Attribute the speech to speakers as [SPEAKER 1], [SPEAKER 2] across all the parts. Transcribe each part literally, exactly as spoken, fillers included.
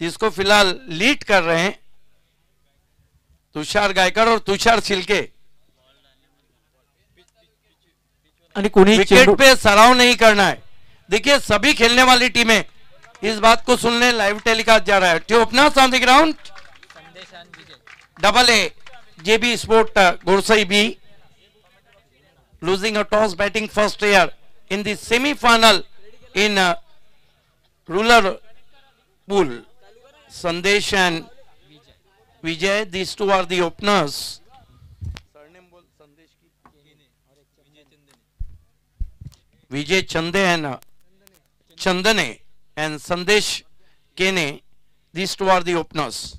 [SPEAKER 1] जिसको फिलहाल लीड कर रहे हैं तुषार गायकर और तुषार छिलके। विकेट पे सराव नहीं करना है। देखिए सभी खेलने वाली टीमें इस बात को सुनने लाइव टेलीकास्ट जा रहा है। Two openers on the ground, double A JB sport Gorsai B losing a toss batting first here in the semi-final in uh, rural pool. Sandesh and Vijay, these two are the openers. Vijay Chande and uh, Chandane and Sandesh Kene, these two are the openers.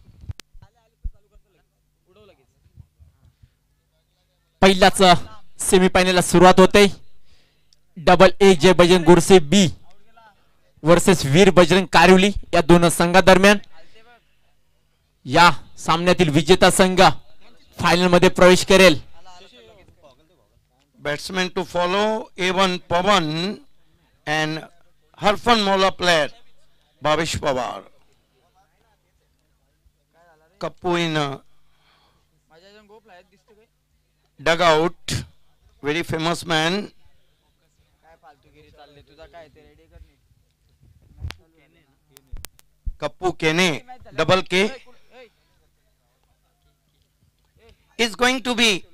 [SPEAKER 2] पहिलाच सेमीफायनलला सुरुवात होते. Double A Jai Bajrang Gorse B versus Veer Bajrang Kariwali या दोन संघादरम्यान. या सामन्यातील विजेता संघ final मध्ये प्रवेश करेल.
[SPEAKER 1] Batsman to follow A one Pawan and हरफन मौला player Bhavesh Pawar. Kappu in dugout, very famous man. Kappu Kene, double K, is going to be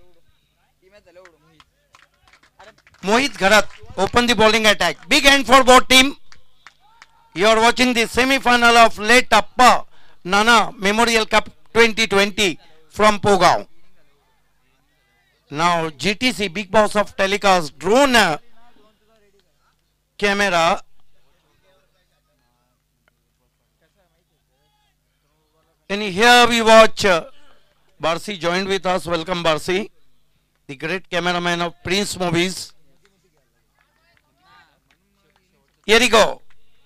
[SPEAKER 1] Mohit Gharat. Open the bowling attack. Big hand for both team. You are watching the semi-final of Late Appa Nana Memorial Cup twenty twenty from Pogao. Now G T C, Big Boss of Telecast, drone uh, camera. And here we watch uh, Barsi joined with us. Welcome Barsi, the great cameraman of Prince Movies. Here we go.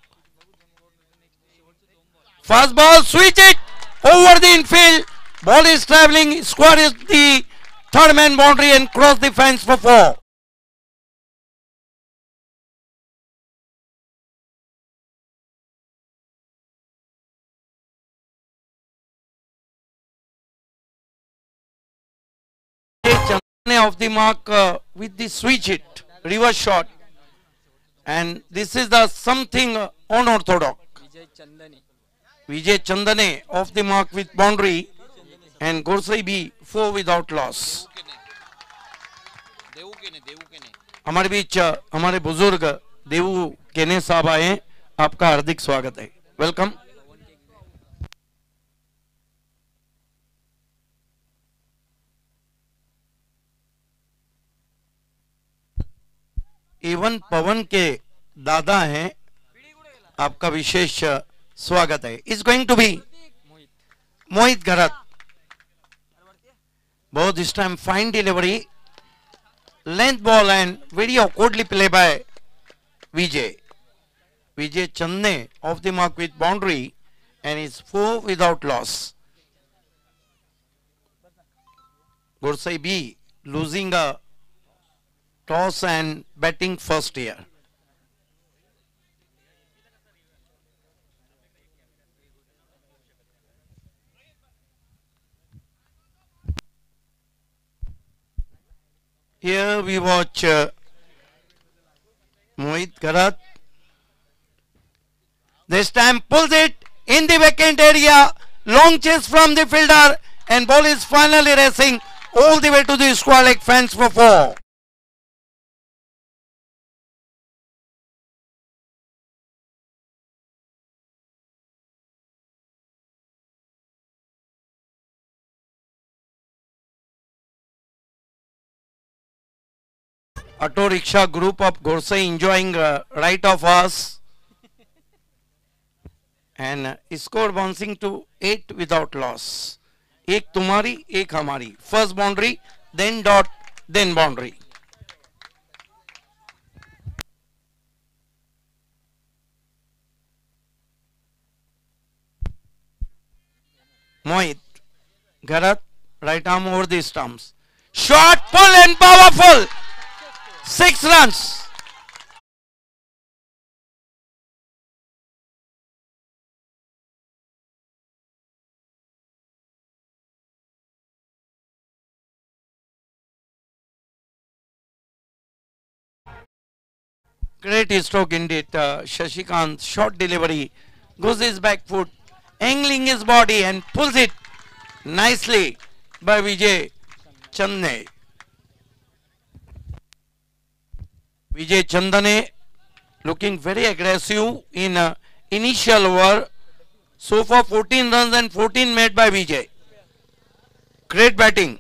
[SPEAKER 1] Fast ball, switch it over the infield. Ball is traveling, square is the third man boundary and cross the fence for four. Of the mark uh, with the switch hit, reverse shot, and this is the something uh, unorthodox. Vijay Chandane off the mark with boundary and Gorsai B four without loss. हमारे बीच हमारे बुजुर्ग देवू केने साहब आए हैं, आपका हार्दिक स्वागत है. वेलकम. एवन पवन के दादा हैं, आपका विशेष स्वागत है. Is going to be Mohit Gharat. Both this time fine delivery, length ball and very awkwardly play by Vijay. Vijay Chande off the mark with boundary and is four without loss. Gorsai B losing a toss and batting first here. Here we watch uh, Mohit Gharat. This time pulls it in the vacant area. Long chase from the fielder and ball is finally racing all the way to the square leg fence for four. Auto Rickshaw group of Gorsai enjoying uh, right of us and uh, score bouncing to eight without loss. एक तुम्हारी एक हमारी. First boundary, then dot, then boundary. Mohit Gharat, right arm over the stumps. Shot, full and powerful. Six runs. Great stroke indeed. Uh, Shashikant, short delivery, goes his back foot, angling his body and pulls it nicely by Vijay Chandane. Vijay Chandane looking very aggressive in uh, initial over. So far fourteen runs and fourteen made by Vijay. Great batting.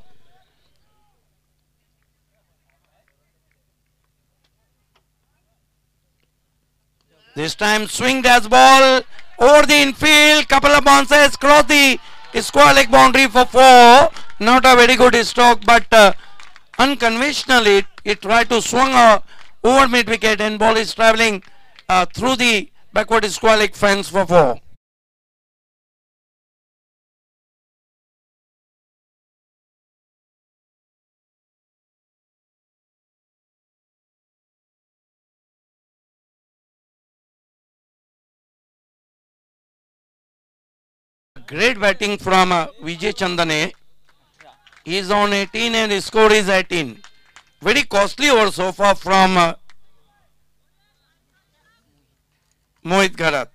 [SPEAKER 1] This time swinged as ball over the infield. Couple of bounces cross the square leg boundary for four. Not a very good stroke, but uh, unconventionally it, it tried to swing uh, over mid wicket and ball is travelling uh, through the backward square leg fence for four. Great batting from uh, Vijay Chandane. He is on eighteen and his score is eighteen. Very costly over so far from uh, Mohit Gharat.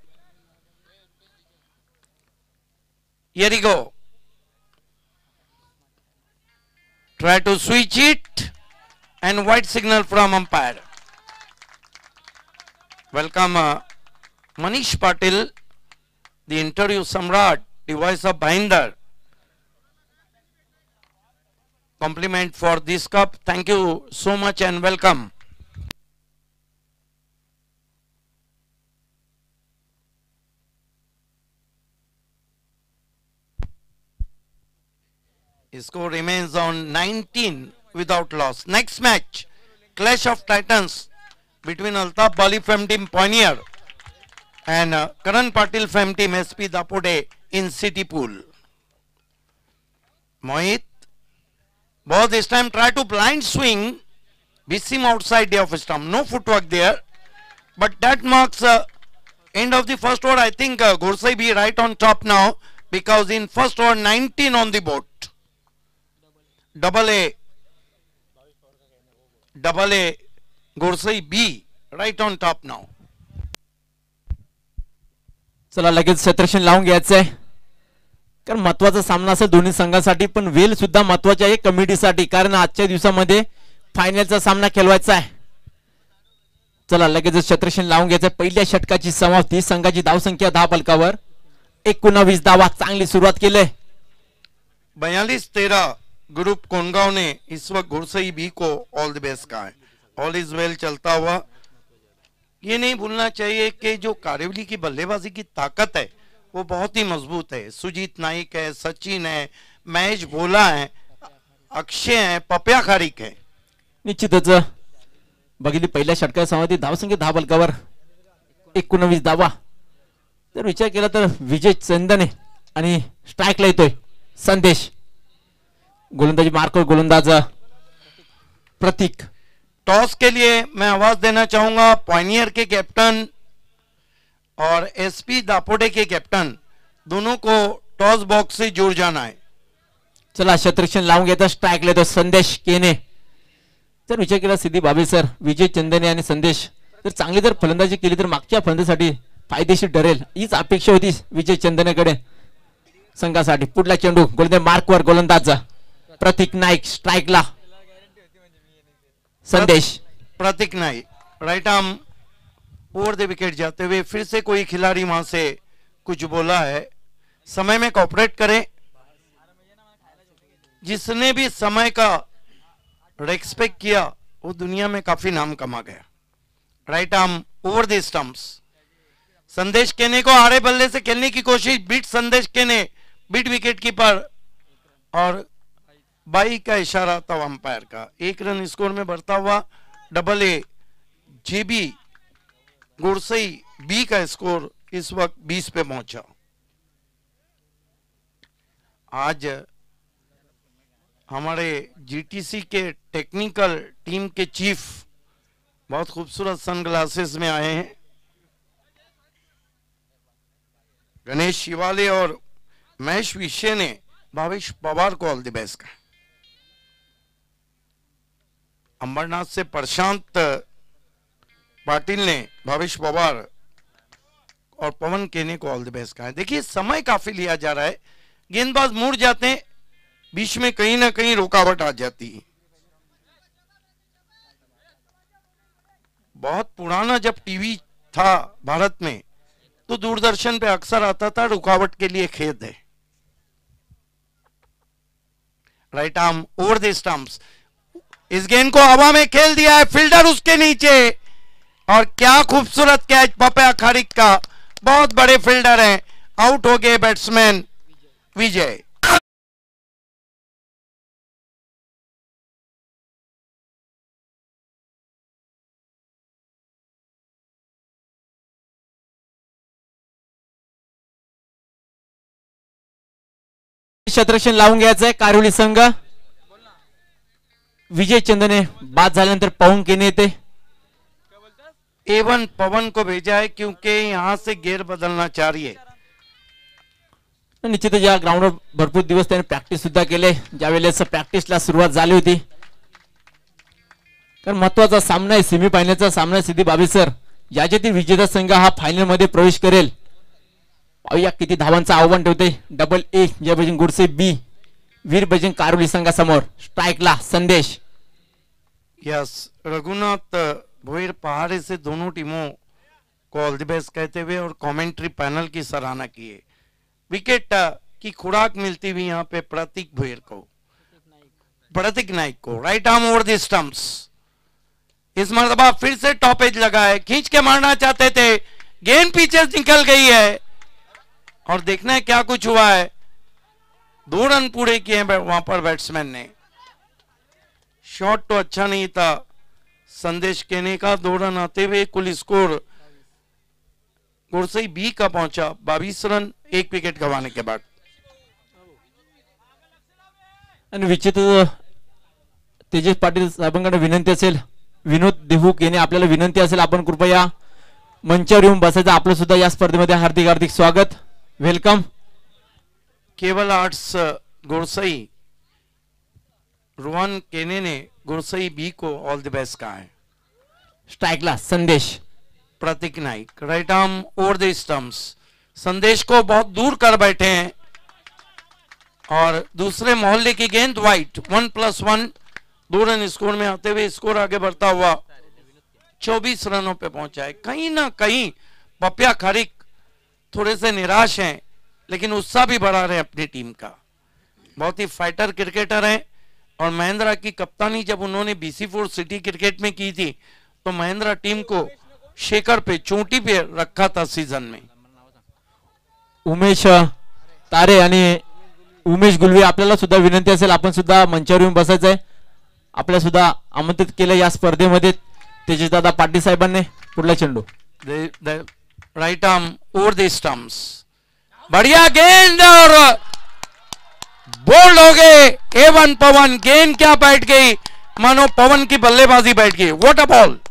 [SPEAKER 1] Here we go. Try to switch it and white signal from umpire. Welcome uh, Manish Patil, the interview Samrat, the voice of Bhinder. Compliment for this cup. Thank you so much and welcome. His score remains on nineteen without loss. Next match, clash of titans between Altaf Bali Fem Team Pioneer and uh, Karan Patil Fem Team S P Dapode in City Pool. Mohit, ball this time try to blind swing, miss him outside the off stump. No footwork there, but that marks uh, end of the first over. I think uh, Gursai be right on top now because in first over nineteen on the board. Double A, double A, Gursai B right on top now.
[SPEAKER 2] चला लगेच क्षेत्रक्षण लावून घ्यायचंय कारण महत्वाचा सामना असेल दोन्ही संघांसाठी पण वेल सुद्धा महत्वाची आहे कमिटीसाठी कारण आजच्या दिवसामध्ये फायनलचा सामना खेळवायचा आहे. चला लगेच क्षेत्रक्षण लावून घ्यायचंय. पहिल्या षटकाची समाप्ती. संघाची धावसंख्या दहा फलकावर एकोणावीस धावा. चांगली सुरुवात केली.
[SPEAKER 1] बयालीस तेरह ग्रुप कोनगांव ने इस वक्त गुरसई बी को ऑल द बेस्ट कहा है. ऑल इज वेल चलता हुआ. ये नहीं भूलना चाहिए कि जो कारेवली की बल्लेबाजी की ताकत है वो बहुत ही मजबूत है. सुजीत नाइक है, सचिन है, महेश भोला है, अक्षय है, पप्या खारिक है.
[SPEAKER 2] निश्चितच बघितली पहिल्या षटकात समाप्ती. धावसंख्या दहा फलकावर एकोणावीस धावा. जर विचार केला तर विजय चंदने आणि स्ट्राईकला येतोय संदेश. गोलंदाजी मार्क गोलंदाज प्रतीक.
[SPEAKER 1] टॉस के लिए मैं आवाज देना चाहूंगा पॉइनियर के कैप्टन और एसपी दापोडे के कैप्टन दोनों को टॉस बॉक्स से जुड़ जाना है.
[SPEAKER 2] चला क्षेत्रक्षण लावून घेता. स्ट्राईक लेतो संदेश केने. जर विचार केला सिद्धी बाबे सर विजय चंदने आणि संदेश जर चांगली जर फलंदाजी केली तर मागच्या फलंदाजीसाठी फायदेशीर ठरेल हीच अपेक्षा होती विजय चंदनेकडे संघासाठी. पुढला चेंडू गोलंदाज मार्कवर गोलंदाज प्रतीक नाईक. स्ट्राईकला संदेश.
[SPEAKER 1] प्रतीक Naik right arm over the wicket जाते हुए फिर से कोई खिलाड़ी वहां से कुछ बोला है. समय में कोऑपरेट करें. जिसने भी समय का रेस्पेक्ट किया वो दुनिया में काफी नाम कमा गया. Right arm over the stumps. Sandesh Kene को आड़े बल्ले से खेलने की कोशिश. Beat Sandesh Kene, beat wicket keeper और बाई का इशारा था अंपायर का. एक रन स्कोर में बढ़ता हुआ double A JB Gursai B का स्कोर इस वक्त बीस पे पहुंचा. आज हमारे जीटीसी के टेक्निकल टीम के चीफ बहुत खूबसूरत सनग्लासेस में आए हैं. गणेश शिवाले और महेश विशे ने भावेश पवार को ऑल द बेस्ट कहा. अंबरनाथ से प्रशांत पाटिल ने भावेश पवार और पवन केने को ऑल द बेस्ट कहा है। देखिए समय काफी लिया जा रहा है, गेंदबाज मुड़ जाते हैं, बीच में कहीं ना कहीं रुकावट आ जाती है। बहुत पुराना जब टीवी था भारत में तो दूरदर्शन पे अक्सर आता था, रुकावट के लिए खेद है। Right arm over the stumps, इस गेंद को हवा में खेल दिया है, फील्डर उसके नीचे, और क्या खूबसूरत कैच पप्या खारिक का, बहुत बड़े फील्डर हैं, आउट हो गए बैट्समैन विजय।
[SPEAKER 2] क्षेत्ररक्षण लावून घ्यायचं आहे कारिवली संघ। विजय चंदने बाद झाल्यानंतर पवन केने येते।
[SPEAKER 1] एवन पवन को भेजा है क्योंकि यहां से गेर बदलना चाहिए।
[SPEAKER 2] निश्चितच या ग्राउंडवर भरपूर दिवस त्याने प्रॅक्टिस सुद्धा केले, ज्यावेळेस प्रॅक्टिसला सुरुवात झाली होती, कारण महत्वाचा सामना आहे, सेमीफायनलचा सामना। सिद्धी बाबीसर ज्याच्यातील विजेता संघ हा फायनल मध्ये प्रवेश करेल। पाहूया किती धावांचं आव्हान ठेवते double A Jai Bajrang Gudse B Veer Bajrang Karoli संघासमोर। स्ट्राइकला संदेश।
[SPEAKER 1] यस, रघुनाथ भोईर पहाड़े से दोनों टीमों को ऑल द बेस्ट कहते हुए और कमेंट्री पैनल की सराहना किए। विकेट की खुराक मिलती हुई यहाँ पे प्रतीक भोईर को, प्रतीक नाइक को। Right arm over the stumps, इस मरतबा फिर से टॉप एज लगा है, खींच के मारना चाहते थे, गेंद पीछे निकल गई है, और देखना है क्या कुछ हुआ है। दो रन पूरे किए वहां पर बैट्समैन ने। शॉट तो अच्छा नहीं था संदेश केने का। दो रन आते हुए कुल स्कोर गुरसई बी का पहुंचा बाईस रन, एक विकेट गंवाने के बाद।
[SPEAKER 2] आणि विचित्र तेजस पाटील साहेबांकडे विनंती असेल, विनोद देहूक येणे आपल्याला विनंती असेल, आपण कृपया मंचावर येऊन बसायचं। आपलं सुद्धा या स्पर्धेमध्ये हार्दिक हार्दिक स्वागत, वेलकम।
[SPEAKER 1] केवल आर्ट्स गुरसई रोहन केने ने गुरसई बी को ऑल द बेस्ट कहा है।
[SPEAKER 2] स्ट्राइकला संदेश,
[SPEAKER 1] प्रतीक Naik right arm over the stumps, Sandesh को बहुत दूर कर बैठे हैं, और दूसरे मोहल्ले की गेंद वाइट। वन प्लस वन, दो रन स्कोर में आते हुए स्कोर आगे बढ़ता हुआ चौबीस रनों पे पहुंचा है। कहीं ना कहीं पप्या खारिक थोड़े से निराश हैं, लेकिन उत्साह भी बढ़ा रहे हैं अपनी टीम का। बहुत ही फाइटर क्रिकेटर हैं, और महेंद्रा की कप्तानी जब उन्होंने बीसी फोर सिटी क्रिकेट में की थी तो महेंद्रा टीम को शेखर पे, चोटी पे रखा था सीजन में।
[SPEAKER 2] उमेश तारे आणि उमेश गुलवे आपल्याला सुद्धा विनंती असेल, आपण सुद्धा मंचावर येऊन बसायचं आहे। आपल्याला सुद्धा आमंत्रित केलं या स्पर्धेमध्ये तेजसदादा पाटील साहेबांनी। पुढला चेंडू
[SPEAKER 1] right arm over the stumps, बढ़िया गेंद और बोल्ड हो गए एवन पवन। गेंद क्या बैठ गई, मानो पवन की बल्लेबाजी बैठ गई। What a ball.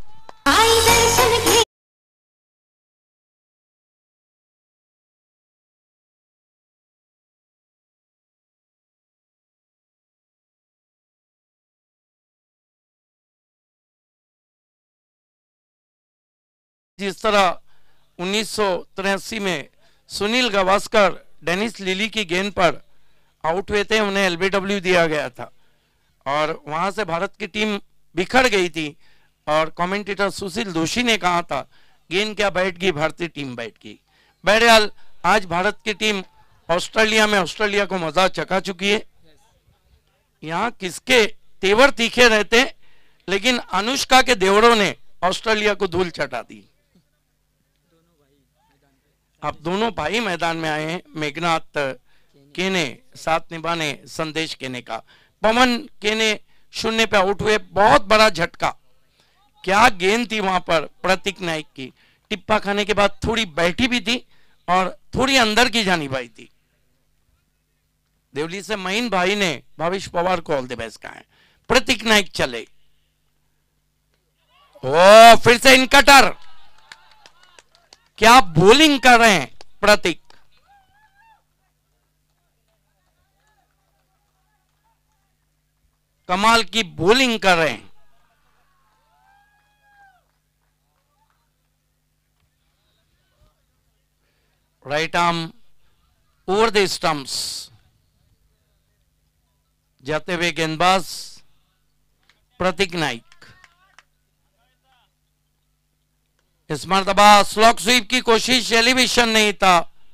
[SPEAKER 1] जिस तरह उन्नीस सौ तिरासी में सुनील गावस्कर डेनिस लिली की गेंद पर आउट हुए थे, उन्हें एलबीडब्ल्यू दिया गया था, और वहां से भारत की टीम बिखर गई थी, और कमेंटेटर सुशील दोषी ने कहा था गेंद क्या बैठ गई, भारतीय टीम बैठ गई। बहरहाल आज भारत की टीम ऑस्ट्रेलिया में ऑस्ट्रेलिया को मजा चखा चुकी है। यहाँ किसके तेवर तीखे रहते, लेकिन अनुष्का के देवरों ने ऑस्ट्रेलिया को धूल चटा दी। अब दोनों भाई मैदान में आए हैं, मेघनाथ केने साथ निभाने संदेश केने का। पवन केने शून्य पे आउट हुए, बहुत बड़ा झटका। क्या गेंद थी वहां पर प्रतीक नाइक की, टिप्पा खाने के बाद थोड़ी बैठी भी थी और थोड़ी अंदर की जानी भाई थी। देवली से महीन भाई ने भावेश पवार को ऑल द बेस्ट कहा है। प्रतीक नाइक चले, ओ फिर से इन कटर, क्या बॉलिंग कर रहे हैं प्रतीक। कमाल की बॉलिंग कर रहे हैं। Right arm over the stumps, जाते हुए गेंदबाज प्रतीक नाइक। इस मरतबा स्लॉक स्वीप की कोशिश, एलिवेशन नहीं था,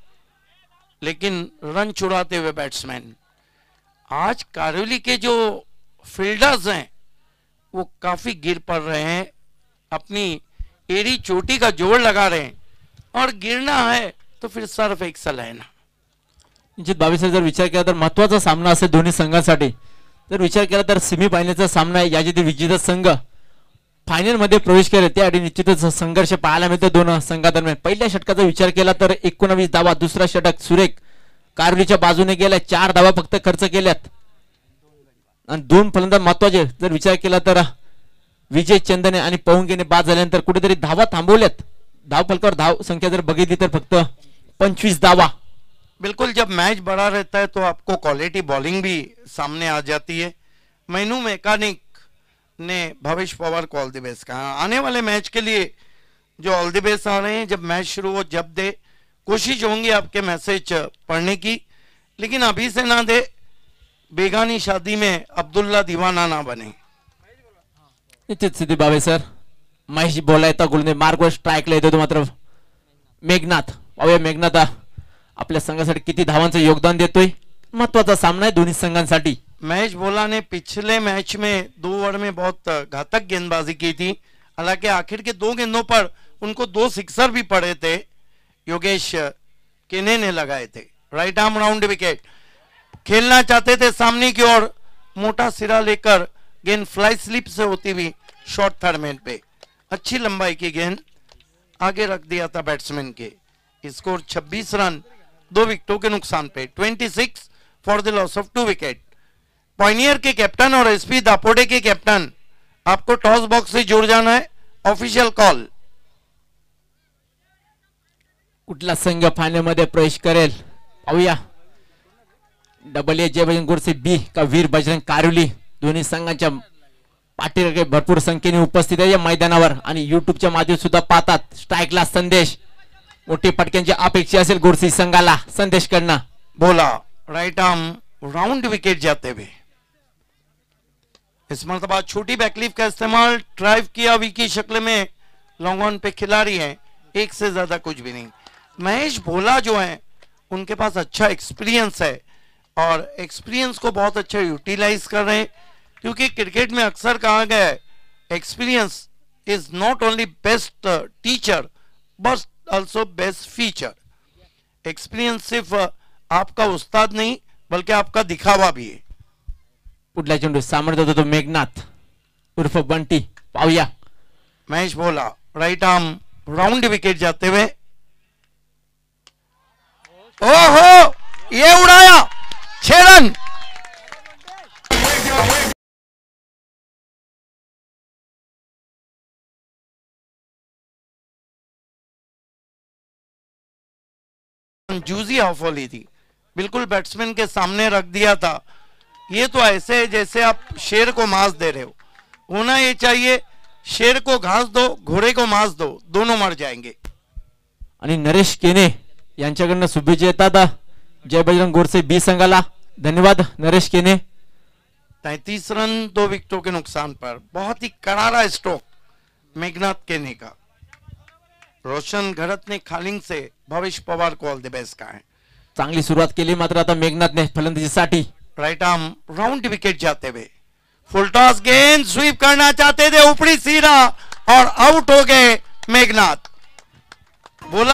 [SPEAKER 1] लेकिन रन छुड़ाते हुए बैट्समैन। आज कारोली के जो फील्डर्स हैं वो काफी गिर पड़ रहे हैं, अपनी एड़ी चोटी का जोर लगा रहे हैं, और गिरना है तो फिर सर्फ एक्सल है ना।
[SPEAKER 2] निश्चित बावीस जर विचार केला तर महत्वाचा सामना असेल दोन्ही संघांसाठी। जर विचार केला तर सेमी फायनलचा सामना आहे, याची विजेता संघ फायनल मध्ये प्रवेश केले त्याआधी निश्चितच संघर्ष पाहायला मिळतो दोन संघादरम्यान। पहिल्या षटकाचा विचार केला तर एकोणवीस धावा, दुसरा षटक सुरेख कारोलीच्या बाजूने गेला, चार धावा फक्त खर्च केल्यात आणि दोन फलंदाज महत्वाचे। जर विचार केला तर विजय चंदने आणि पवंगेने बाद झाल्यानंतर कुठेतरी धावा थांबवल्यात। धाव फलकावर धाव संख्या जर बघितली तर फक्त पंचवीस धावा।
[SPEAKER 1] बिल्कुल, जब मैच बड़ा रहता है तो आपको क्वालिटी बॉलिंग भी सामने आ जाती है। मैनू मैकेनिक ने भविष्य पवार को ऑल द बेस्ट कहा। आने वाले मैच के लिए जो ऑल द बेस्ट आ रहे हैं, जब मैच शुरू हो जब दे, कोशिश होंगी आपके मैसेज पढ़ने की, लेकिन अभी से ना दे, बेगानी शादी में अब्दुल्ला दीवाना ना बने।
[SPEAKER 2] निश्चित स्थिती बावे सर, महेश बोला येता गोलने मार्गवर स्ट्राईकला येतो मात्र मेघनाथ पाहूया मेघनाथ आपल्या संघासाठी किती धावांचं योगदान देतोय। महत्वाचा सामना आहे दोन्ही संघांसाठी।
[SPEAKER 1] महेश भोला ने पिछले मैच में दो ओवर में बहुत घातक गेंदबाजी की थी, हालांकि आखिर के दो गेंदों पर उनको दो सिक्सर भी पड़े थे, योगेश केने ने लगाए थे। राइट आर्म राउंड विकेट, खेलना चाहते थे सामने की ओर, मोटा सिरा लेकर गेंद फ्लाई स्लिप से होती हुई शॉर्ट थर्ड मैन पे, अच्छी लंबाई की गेंद आगे रख दिया था बैट्समैन के। स्कोर छब्बीस रन दो विकेटों के नुकसान पे, छब्बीस for the loss of two wicket. Pioneer के कैप्टन और एसपी दापोडे के कैप्टन, आपको टॉस बॉक्स से जुड़ जाना है, ऑफिशियल कॉल।
[SPEAKER 2] कुठला संघ फायनल मध्ये प्रवेश करेल पाहूया। Double A Jai Bajrang Gorse B का वीर बजरंग कारोली, दोन्ही संघांच्या पाठीराखे भरपूर संख्येने उपस्थित आहे या मैदानावर आणि युट्यूबच्या माध्यमातून सुद्धा पाहतात। स्ट्राईकला संदेश, मोठी पटक्यांची अपेक्षा असेल गोरसी संघाला संदेश करना।
[SPEAKER 1] बोला राइट आर्म राउंड विकेट जाते हुए, इस मरतबा छोटी बैकलीफ का इस्तेमाल ड्राइव किया, वी की शक्ल में लॉन्ग ऑन पे खिलाड़ी हैं, एक से ज्यादा कुछ भी नहीं। महेश भोला जो है उनके पास अच्छा एक्सपीरियंस है और एक्सपीरियंस को बहुत अच्छा यूटिलाइज कर रहे हैं, क्योंकि क्रिकेट में अक्सर कहा गया है experience is not only best teacher but also best feature. Experience सिर्फ आपका उस्ताद नहीं बल्कि आपका दिखावा भी है।
[SPEAKER 2] पुढला चेंडू सामोर जातो तो मेघनाथ उर्फ बंटी, पाहूया।
[SPEAKER 1] Mahesh Bhola right arm round wicket जाते हुए, ओहो ये उड़ाया, छह रन। जूजी ऑफ ली थी, बिल्कुल बैट्समैन के सामने रख दिया था। ये तो ऐसे है जैसे आप शेर को मांस दे रहे हो, होना ये चाहिए शेर को घास दो, घोड़े को मांस दो, दोनों मर जाएंगे।
[SPEAKER 2] आणि नरेश केने यांच्याकडून शुभेच्छा येतात जय बजरंग गोरसे बी संघाला। धन्यवाद नरेश केने।
[SPEAKER 1] तैतीस रन दो विकेटों के नुकसान पर, बहुत ही करारा स्ट्रोक मेघनाथ केने का। रोशन घरत ने खालिंग से भविष्य पवार को ऑल द बेस्ट कहा है।
[SPEAKER 2] चांगली सुरुवात केली मात्र आता मेघनाथने फलंदाजीसाठी।
[SPEAKER 1] राइट आर्म राउंड विकेट जाते हुए, फुल टॉस गेंद स्वीप करना चाहते थे, ऊपरी सीधा और आउट हो गए मेघनाथ। बोला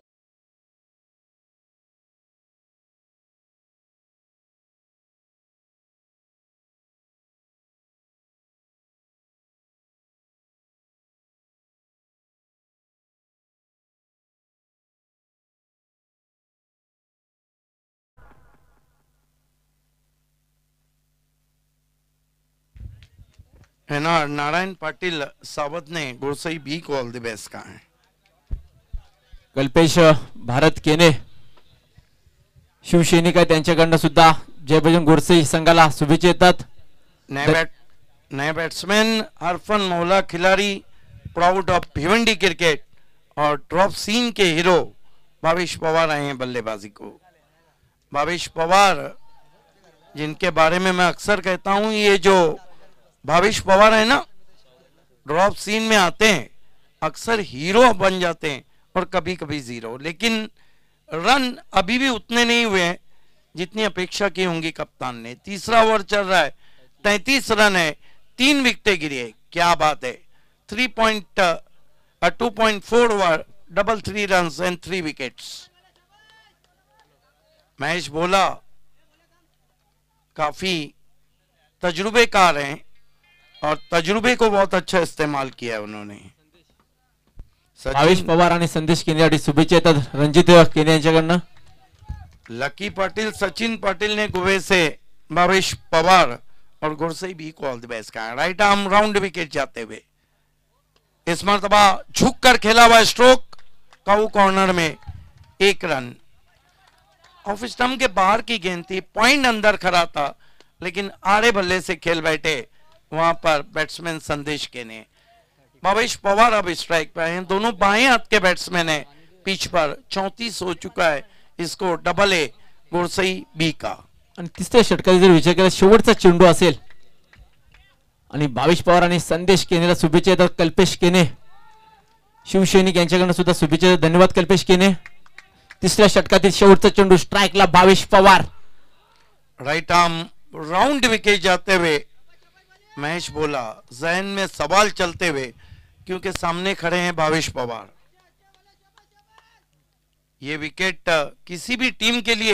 [SPEAKER 1] है ना, नारायण पाटिल सावत ने गोरसई बी को ऑल द बेस्ट कहा है।
[SPEAKER 2] कल्पेश भारत केने शिवसैनिक त्यांच्याकडनं सुद्धा जय बजरंग गोरसे संघाला शुभेच्छा येतात।
[SPEAKER 1] नए बैट नए बैट्समैन हरफन मौला खिलाड़ी, प्राउड ऑफ भिवंडी क्रिकेट और ड्रॉप सीन के हीरो भावेश पवार आए हैं बल्लेबाजी को। भावेश पवार जिनके बारे में मैं अक्सर कहता हूं, ये जो भावेश पवार है ना, ड्रॉप सीन में आते हैं, अक्सर हीरो बन जाते हैं और कभी कभी जीरो, लेकिन रन अभी भी उतने नहीं हुए हैं जितनी अपेक्षा की होंगी कप्तान ने। तीसरा ओवर चल रहा है, तैंतीस रन है, तीन विकेटें गिरी है, क्या बात है। Three point two point four over, double three run and three wickets. Mahesh Bhola काफी तजुर्बेकार हैं और तजुर्बे को बहुत अच्छा इस्तेमाल किया है उन्होंने।
[SPEAKER 2] भावेश पवार आणि संदेश केने शुभेच्छा येतात रणजित केने यांच्याकडनं।
[SPEAKER 1] लकी पाटिल, सचिन पाटिल ने गुवे से भावेश पवार और गुरसई भी को ऑल द बेस्ट कहा। राइट आर्म राउंड विकेट जाते हुए इस मरतबा झुक कर खेला हुआ स्ट्रोक काऊ कॉर्नर में, एक रन। ऑफ स्टंप के बाहर की गेंद थी, पॉइंट अंदर खड़ा था, लेकिन आड़े बल्ले से खेल बैठे वहां पर बैट्समैन संदेश के ने। भावेश पवार अब स्ट्राइक पे आए हैं, दोनों बाएं हाथ के बैट्समैन है पिच पर। चौंतीस हो चुका है इसको डबल ए गुरसई बी का।
[SPEAKER 2] आणि तिसऱ्या षटकाचा जर विचार केला शेवटचा चेंडू असेल आणि भावेश पवार आणि संदेश केनेला शुभेच्छा येतात। कल्पेश केने शिवसैनिक यांच्याकडून सुद्धा शुभेच्छा, धन्यवाद कल्पेश केने। तिसऱ्या षटकातील शेवटचा चेंडू स्ट्राइकला Bhavesh Pawar.
[SPEAKER 1] Right arm round wicket जाते हुए महेश भोला, जहन में सवाल चलते हुए क्योंकि सामने खड़े हैं भावेश पवार। ये विकेट किसी भी टीम के लिए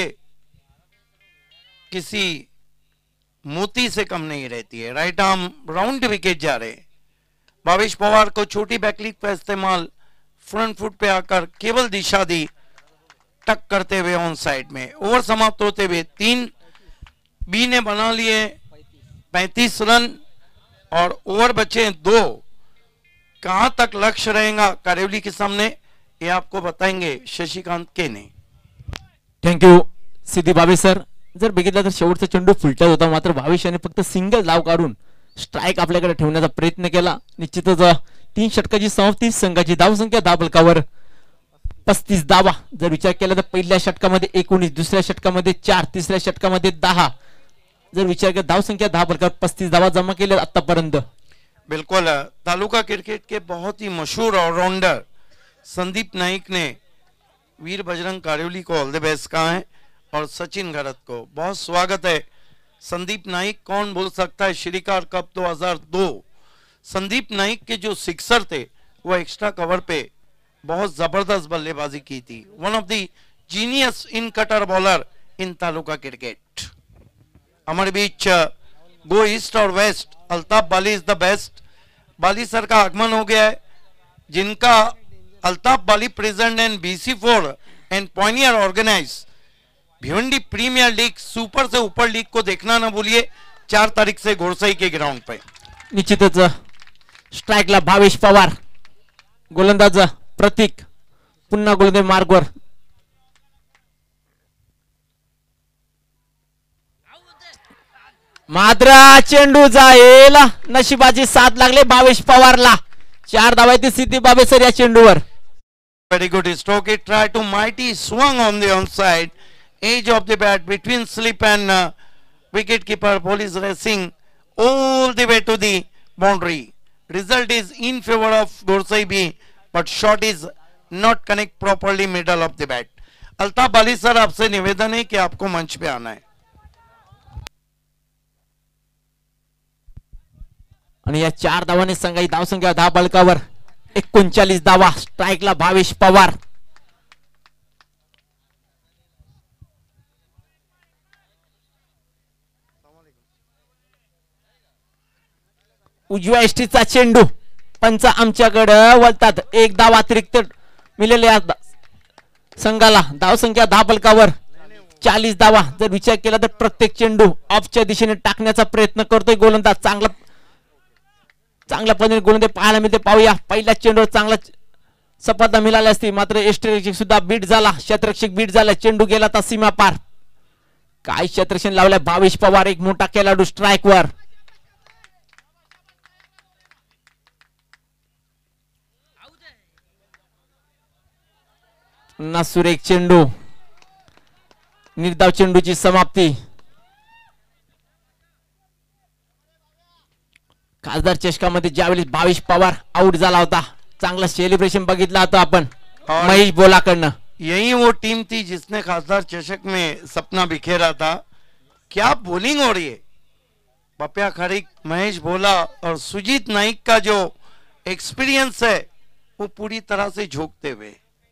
[SPEAKER 1] किसी मोती से कम नहीं रहती है। राइट आर्म राउंड विकेट जा रहे। भावेश पवार को छोटी बैकलिक का इस्तेमाल, फ्रंट फुट पे आकर केवल दिशा दी, टक करते हुए ऑन साइड में। ओवर समाप्त होते हुए तीन, बी ने बना लिए पैंतीस रन और ओवर बचे दो। कहां तक लक्ष्य रहेगा कारेवली के सामने ये आपको बताएंगे शशिकांत के ने।
[SPEAKER 2] Thank you Siddhi Bhavesh sir. जर बघितलं तर शेवटचा चेंडू फुलटत होता, मात्र भावेश याने फक्त सिंगल धाव काढून स्ट्राइक आपल्याकडे ठेवण्याचा प्रयत्न केला। निश्चितच तीन षटकाची समाप्ती, संघाची धावसंख्या दहा बलकावर पस्तीस धावा। जर विचार केला तर पहिल्या षटकामध्ये एकोणीस, दुसऱ्या षटकामध्ये चार, तिसऱ्या षटकामध्ये दहा। जर विचार केला धावसंख्या दहा बलकावर पस्तीस धावा जमा केल्या आतापर्यंत।
[SPEAKER 1] बिल्कुल, तालुका क्रिकेट के बहुत ही मशहूर ऑलराउंडर संदीप नाइक ने वीर बजरंग कारेवली को ऑल द बेस्ट कहा है और सचिन गरत को बहुत स्वागत है। संदीप नाइक कौन भूल सकता है, श्रीकार कप दो हज़ार दो। संदीप नाइक के जो सिक्सर थे वो एक्स्ट्रा कवर पे बहुत जबरदस्त बल्लेबाजी की थी। One of the genius in cutter bowler in taluka cricket. हमारे बीच गो ईस्ट और west, Altaf Bali is the best. Bali sir का आगमन हो गया है, जिनका Altaf Bali present and BC four and pioneer organise Bhiwandi premier league super से ऊपर लीग को देखना ना भूलिए, चार तारीख से घोड़सई के ग्राउंड पे।
[SPEAKER 2] निश्चितच स्ट्राइकला भावेश पवार, गोलंदाज प्रतीक पुन्हा गोलंदाज मार्गवर। मात्र चेंडू जाईल, नशिबाची साथ लागले भावेश पवारला। चार धावा आहेत सिद्धी भावेश सर या चेंडूवर।
[SPEAKER 1] Very good stroke. It tried to mighty swung on the onside edge of the bat between slip and uh, wicket keeper. Ball is racing all the way to the boundary. Result is in favor of Gorsai B, but shot is not connect properly middle of the bat. Altaf Bali sir, आपसे निवेदन है कि आपको मंच पे आना है।
[SPEAKER 2] आणि या चार धावांनी संघाची धावसंख्या दहा बळकावर एकोणचाळीस धावा। स्ट्राइकला भावेश पवार। उजव्या एष्टीचा चेंडू, पंच आमच्याकडे वळतात। एक धाव अतिरिक्त मिळाले संघाला। धावसंख्या दहा बलकावर चाळीस धावा। जर विचार केला तर प्रत्येक चेंडू ऑफच्या दिशेने टाकण्याचा प्रयत्न करतोय गोलंदाज। चांगला चांगल्या पद्धतीने गोलंदाज पाहायला मिळते, पाहूया। पहिल्या चेंडूवर चांगला सफलता मिळाली असती, मात्र यष्टीरक्षक सुद्धा बीट झाला, क्षेत्ररक्षक बीट झाला। चेंडू गेला तर सीमा पार। काय क्षेत्ररक्षण लावलाय भावेश पवार, एक मोठा खेळाडू स्ट्राइकवर। पुन्हा सुरेख चेंडू, निर्धाव चेंडूची समाप्ती. खासदार चषकामध्ये ज्यावेळी बावीस पवार आउट झाला होता, चांगला सेलिब्रेशन बघितला होता आपण महेश बोलाकडनं.
[SPEAKER 1] यही वो टीम थी जिसने खासदार चषक में सपना बिखेरा था. क्या बॉलिंग हो रही है. पप्या खरीक, महेश भोला और सुजीत नाइक का जो एक्सपीरियंस है वो पूरी तरह से झोंकते हुए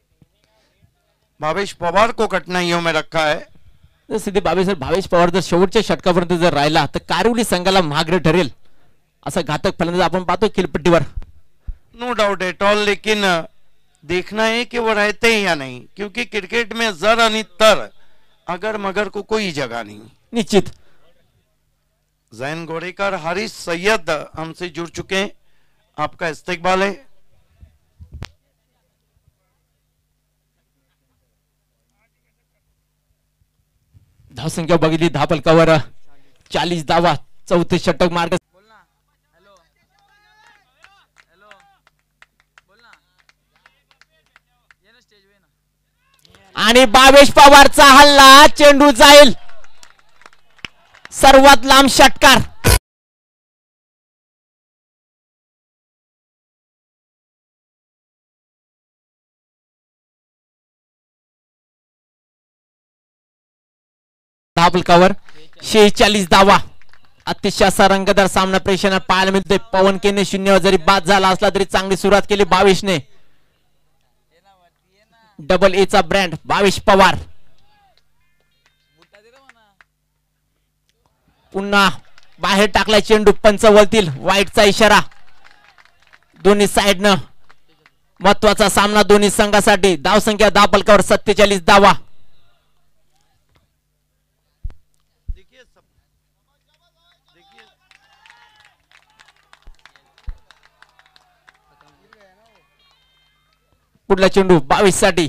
[SPEAKER 1] भावेश पवार को कठिनाइयों में रखा है.
[SPEAKER 2] सिद्धे भावेश भावेश पवार जर शेवटच्या षटकापर्यंत जर राहिला तर कारिवली संघाला महागडे ठरेल असा घातक फलंदाज आपण पाहतो खेळपट्टीवर.
[SPEAKER 1] No doubt at all. लेकिन देखना है कि वो रहते हैं या नहीं, क्योंकि क्रिकेट में जर आणि तर अगर मगर को कोई जगह नहीं.
[SPEAKER 2] निश्चित.
[SPEAKER 1] जैन गोरेकर, हारिस सैयद हमसे जुड़ चुके हैं. आपका इस्तेकबाल है.
[SPEAKER 2] धावसंख्या बघितली दहा फलकावर चाळीस धावा, चौथे षटक मार्ग. आणि भावेश पवारचा हल्ला, चेंडू जाईल सर्वात लांब षटकार. दहा फलकावर शेहेचाळीस धावा. अतिशय असा रंगतदार सामना प्रेक्षकांना पाहायला मिळतोय. पवन केने शून्यावर जरी बाद झाला असला तरी चांगली सुरुवात केली भावेशने. डबल ए चा ब्रँड भावेश पवार. पुन्हा बाहेर टाकलाय चेंडू, पंच वळतील, वाईटचा इशारा. दोन्ही साइडनं महत्वाचा सामना दोन्ही संघासाठी. धावसंख्या दहा फलकावर सत्तेचाळीस धावा. पुढला चेंडू बावीस साठी.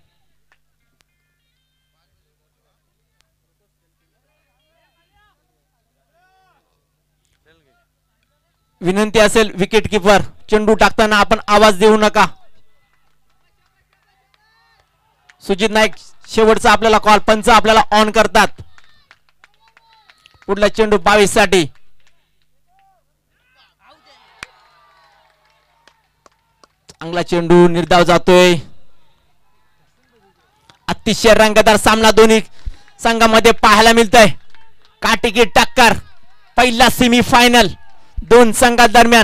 [SPEAKER 2] विनंती असेल विकेट किपर, चेंडू टाकताना आपण आवाज देऊ नका. सुजित नाईक शेवटचा आपल्याला कॉल, पंच आपल्याला ऑन करतात. पुढला चेंडू बावीस साठी. चांगला चेंडू, निर्धाव जातोय. अतिशय रंगतदार सामना दोन्ही संघामध्ये पाहायला मिळतोय. काटेकी टक्कर, पहिला सेमी फायनल दोन संघादरम्यान.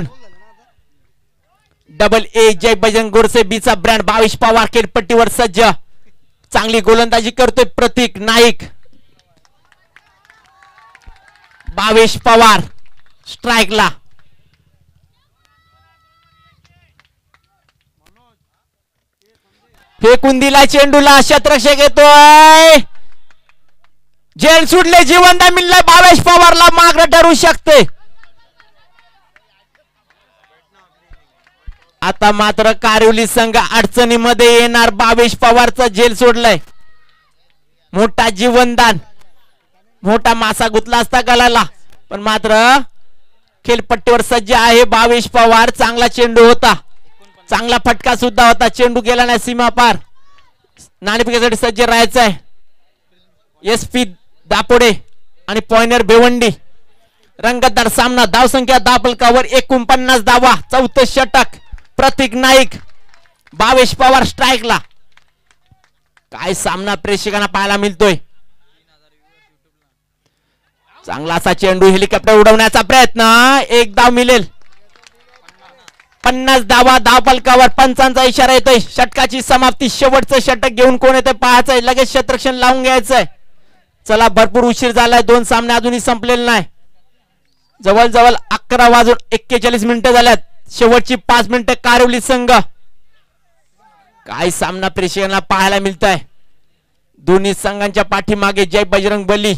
[SPEAKER 2] डबल ए जय बजरंग गोडसे बीचा ब्रँड भावेश पवार खेळपट्टीवर सज्ज. चांगली गोलंदाजी करतोय प्रतीक नाईक. भावेश पवार स्ट्राइकला. फेकून दिला चेंडूला, शतरक्षक येतोय. जेल सुटले, जिवंत मिळलं भावेश पवारला, मागं ठरू शकते. आता मात्र कारिवली संघ अडचणीमध्ये येणार. भावेश पवारचा जेल सोडलाय. मोठा जीवनदान, मोठा मासा गुतला असता गलाला, पण मात्र खेळपट्टीवर सज्ज आहे भावेश पवार. चांगला चेंडू होता, चांगला फटका सुद्धा होता. चेंडू गेला नाही सीमा पार. नाणेफेकीसाठी सज्ज राहायचं आहे. एस पी दापोडे आणि पॉइनर भिवंडी. रंगतदार सामना. धावसंख्या दहा फलकावर एकोणपन्नास धावा, चौथं षटक. प्रतीक नाईक, भावेश पवार स्ट्राइकला. काय सामना प्रेक्षकांना पाहायला मिळतोय. चांगला असा चेंडू, हेलिकॉप्टर उडवण्याचा प्रयत्न, एक धाव मिळेल. पन्नास धावा दहा फलकावर. पंचांचा इशारा येतोय. षटकाची समाप्ती. शेवटचं षटक घेऊन कोण येतंय पाहायचंय. लगेच क्षेत्ररक्षण लावून घ्यायचंय. चला, भरपूर उशीर झालाय. दोन सामने अजूनही संपलेले नाही. जवळजवळ अकरा वाजून एक्केचाळीस मिनिटं झाल्यात. शेवटची पाच मिनिटं कारिवली संघ. काय सामना प्रेक्षकांना पाहायला मिळत आहे. दोन्ही संघांच्या पाठीमागे जय बजरंग बली.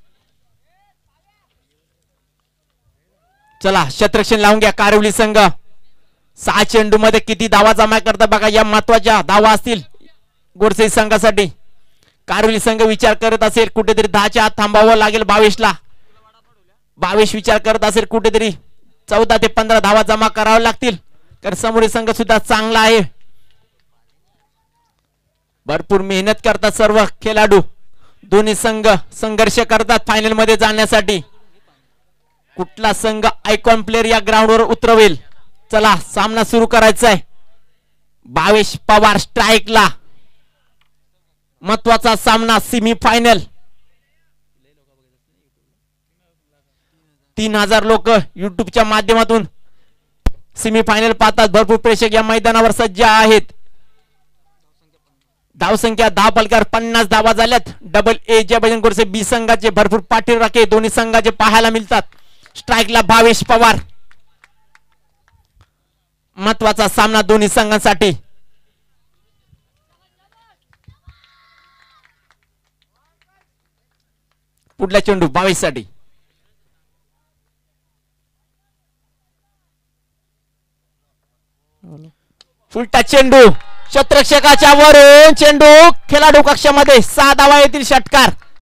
[SPEAKER 2] चला, क्षेत्ररक्षण लावून घ्या कारिवली संघ. सहा चेंडू मध्ये किती धावा जमा करता बघा. या महत्वाच्या धावा असतील गोडसे संघासाठी. कारिवली संघ विचार करत असेल कुठेतरी दहाच्या आत थांबावं लागेल भावेशला. भावेश विचार करत असेल कुठेतरी चौदा ते पंधरा धावा जमा कराव्या लागतील, कारण समोरील संघ सुद्धा चांगला आहे. भरपूर मेहनत करतात सर्व खेळाडू. दोन्ही संघ संघर्ष करतात फायनल मध्ये जाण्यासाठी. कुठला संघ आयकॉन प्लेयर या ग्राउंडवर उतरवेल. चला सामना सुरू करायचा आहे. भावेश पवार स्ट्राईकला. महत्वाचा सामना सेमी फायनल. तीन हजार लोक युट्यूबच्या माध्यमातून सेमी फायनल पाहतात. भरपूर प्रेक्षक या मैदानावर सज्ज आहेत. धावसंख्या दहा फलकावर पन्नास धावा झाल्यात. Double A J Bajrang Gorse B संघाचे भरपूर पाठीराखे दोन्ही संघाचे पाहायला मिळतात. स्ट्राईकला भावेश पवार. महत्वाचा सामना दोन्ही संघांसाठी. पुढला चेंडू भावेश साठी. फुलटा चेंडू क्षेत्ररक्षकाच्या वरून चेंडू खेळाडू कक्षामध्ये. सहा धावा येतील. षटकार.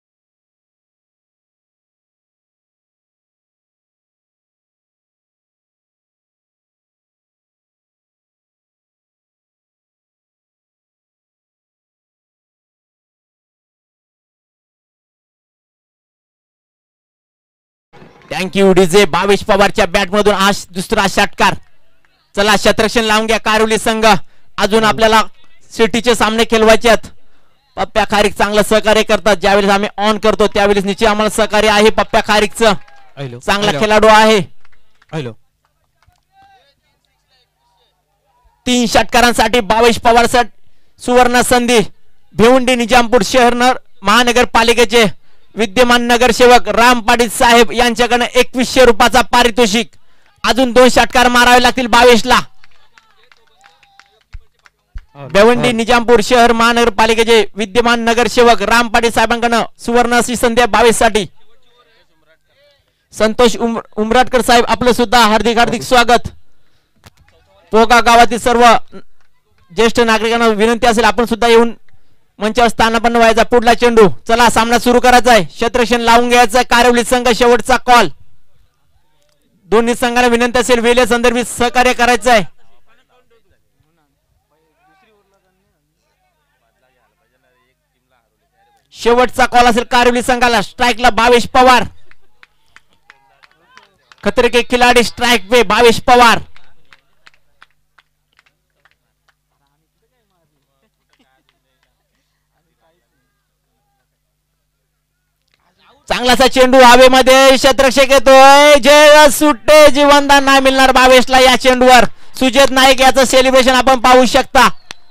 [SPEAKER 2] Thank you DJ. भावेश पवारच्या बॅट मधून हा दुसरा षटकार. चला क्षेत्ररक्षण लावून घ्या कारिवली संघ. अजून आपल्याला सिटीचे सामने खेळवायचे आहेत. पप्प्या खारीक चांगलं सहकार्य करतात. ज्यावेळेस आम्ही ऑन करतो त्यावेळेस निश्चित आम्हाला सहकार्य आहे. पप्प्या खारीकचं चांगला खेळाडू आहे. तीन षटकारांसाठी भावेश पवार सुवर्ण संधी. भिवंडी निजामपूर शहर महानगरपालिकेचे विद्यमान नगरसेवक राम पाटील साहेब यांच्याकडे एकवीसशे रुपयाचा पारितोषिक. अजून दोन षटकार मारावे लागतील भावेशला. भिवंडी निजामपूर शहर महानगरपालिकेचे विद्यमान नगरसेवक राम पाटील साहेबांकडे सुवर्ण अशी संधी भावेशसाठी. संतोष उमराटकर साहेब आपलं सुद्धा हार्दिक हार्दिक स्वागत. पोगा गावातील सर्व ज्येष्ठ नागरिकांना विनंती असेल आपण सुद्धा येऊन मंचावर स्थानापन्न व्हायचा. पुढला चेंडू. चला सामना सुरू करायचा आहे. क्षेत्ररक्षण लावून घ्यायचं आहे. कारिवली संघ शेवटचा कॉल. दोन्ही संघांना विनंती असेल वेळे संदर्भित सहकार्य करायचं आहे. शेवटचा कॉल असेल कारिवली संघाला. स्ट्राईकला भावेश पवार. खतरे के खिलाडी स्ट्राइक पे भावेश पवार. चांगलासा चेंडू हवेमध्ये. क्षेत्ररक्षक येतोय. जय सुट्टे. जीवनदान नाही मिळणार भावेशला या चेंडूवर. सुजेत नाईक याचं सेलिब्रेशन आपण पाहू शकता.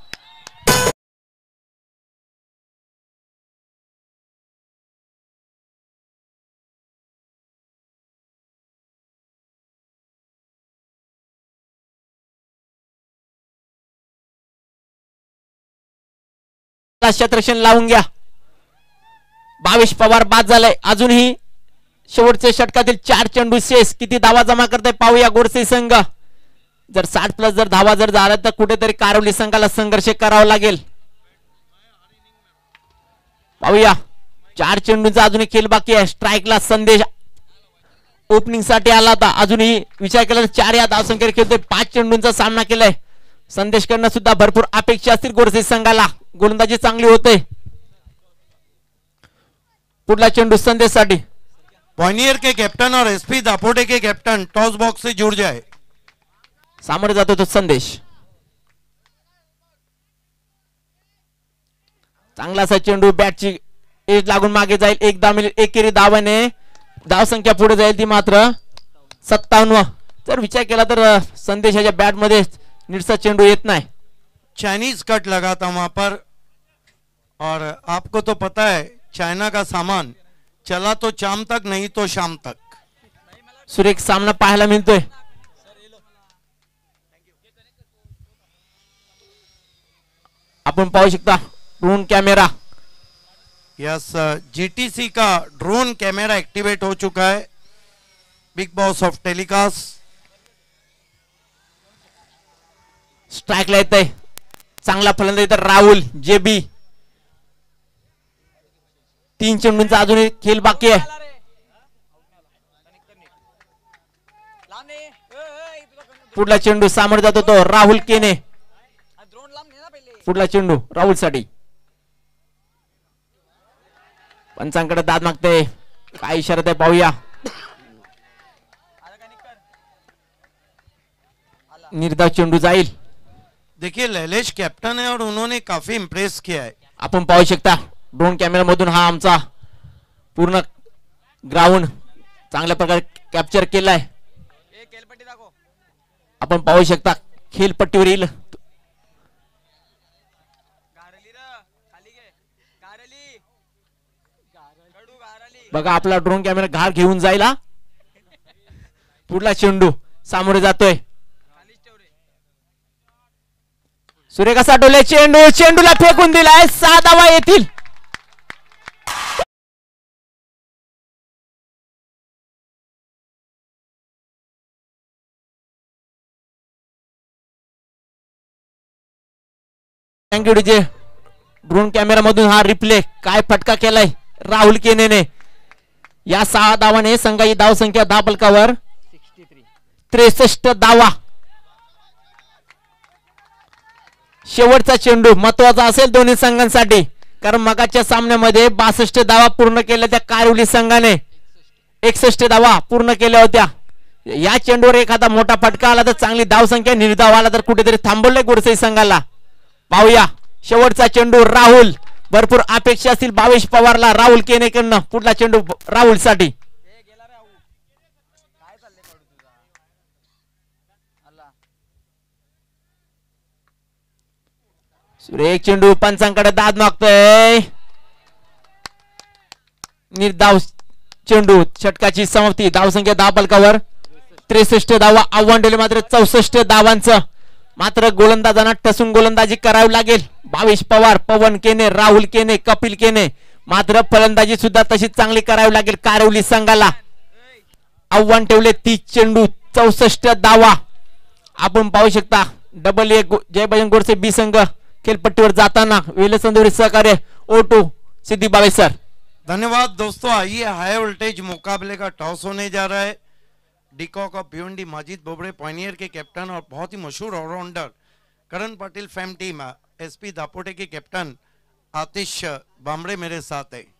[SPEAKER 2] क्षेत्ररक्षण लावून घ्या. भावेश पवार बाद झालाय. अजूनही शेवटच्या षटकातील चार चेंडू शेष. किती धावा जमा करताय पाहूया गोरसे संघ. जर साठ प्लस जर धावा जर झाला तर कुठेतरी कारिवली संघाला संघर्ष करावा लागेल. पाहूया. चार चेंडूंचा अजूनही खेळ बाकी आहे. स्ट्राईकला संदेश ओपनिंग साठी आला होता. अजूनही विचार केला तर चार या धावसंख्येने खेळतोय. पाच चेंडूंचा सामना केलाय. संदेश कडनं सुद्धा भरपूर अपेक्षा असतील गोरसे संघाला. गोलंदाजी चांगली होते. पुढला चेंडू संदेश साठी.
[SPEAKER 1] पॉनियर के कैप्टन और एसपी दापोटे के कैप्टन टॉस बॉक्स से जुड़ जाए.
[SPEAKER 2] सामोरे जातो तो संदेश. चांगलासा चेंडू. बॅटची एज लागून मागे जाईल. एक धाव मिळेल. एकेरी धावाने धावसंख्या पुढे जाईल ती मात्र सत्तावन्न. जर विचार केला तर संदेशाच्या बॅट मध्ये नीटसा चेंडू येत नाही.
[SPEAKER 1] चाइनीज कट लगा था वहां पर और आपको तो पता है चाइना का सामान चला तो शाम तक नहीं तो शाम तक.
[SPEAKER 2] सुरेख सामना पाहायला मिळतोय. आपण पाहू शकता ड्रोन कैमरा.
[SPEAKER 1] यस, जीटीसी का ड्रोन कैमरा एक्टिवेट हो चुका है. Big boss of telecast.
[SPEAKER 2] स्ट्राईकला येतंय. चांगला फलंदाज तर राहुल जेबी. तीन चेंडूंचा अजूनही खेळ बाकी आहे. पुढला चेंडू सामोर जातो तो राहुल केने. पुढला चेंडू राहुल साठी. पंचांकडे दाद मागते, काय इशारा आहे पाहूया. निर्धाव चेंडू जाईल.
[SPEAKER 1] देखिए लैलेश कैप्टन है और उन्होंने काफी इम्प्रेस किया है.
[SPEAKER 2] आपण पाहू शकता ड्रोन कॅमेरा मधून हा आमचा पूर्ण ग्राउंड चांगल्या प्रकारे कॅप्चर केलाय. आपण पाहू शकता खेळपट्टीवर येईल. बघा आपला ड्रोन कॅमेरा घार घेऊन जाईल. हा पुढला चेंडू सामोरे जातोय. सूर्य कसा डोले चेंडू चेंडूला फेकून दिलाय. सहा धावा येतील. Thank you DJ. ड्रोन कॅमेरा मधून हा रिप्ले काय फटका केलाय राहुल केनेने. या सहा धावाने संघाची धाव संख्या दहा फलकावर त्रेसष्ट धावा. शेवटचा चेंडू महत्वाचा असेल दोन्ही संघांसाठी, कारण मगाच्या सामन्यामध्ये बासष्ट धावा पूर्ण केल्या त्या कारिवली संघाने एकसष्ट धावा पूर्ण केल्या होत्या. या चेंडूवर एखादा मोठा फटका आला तर चांगली धाव संख्या, निर्धाव आला तर कुठेतरी थांबवलंय गुरसई संघाला. पाहूया शेवटचा चेंडू राहुल. भरपूर अपेक्षा असतील भावेश पवारला राहुल केनेकडनं. पुढला चेंडू राहुल साठी. एक चेंडू पंचांकडे दाद मागतोय. निर्धाव चेंडू षटकाची समाप्ती. धावसंख्या दहा फलकावर त्रेसष्ट धावा. आव्हान दिले मात्र चौसष्ट धावांचं. मात्र गोलंदाजांना टसून गोलंदाजी करावी लागेल. भावेश पवार, पवन केने, राहुल केने, कपिल केने. मात्र फलंदाजी सुद्धा तशीच चांगली करावी लागेल कारिवली संघाला. आव्हान ठेवले तीस चेंडू चौसष्ट धावा. आपण पाहू शकता डबल एक जय बजरंग गोडसे बी संघ खेलपट्टीवर जाताना वेलचंदुरी सहकार्य ओटू सिद्धि बावे सर.
[SPEAKER 1] धन्यवाद दोस्तों. आइए हाई वोल्टेज मुकाबले का टॉस होने जा रहा है. De Kock of Bhiwandi Majid Bobde pioneer के कैप्टन और बहुत ही मशहूर allrounder Karan Patil fame team SP Dapote के कैप्टन आतिश बामड़े मेरे साथ है.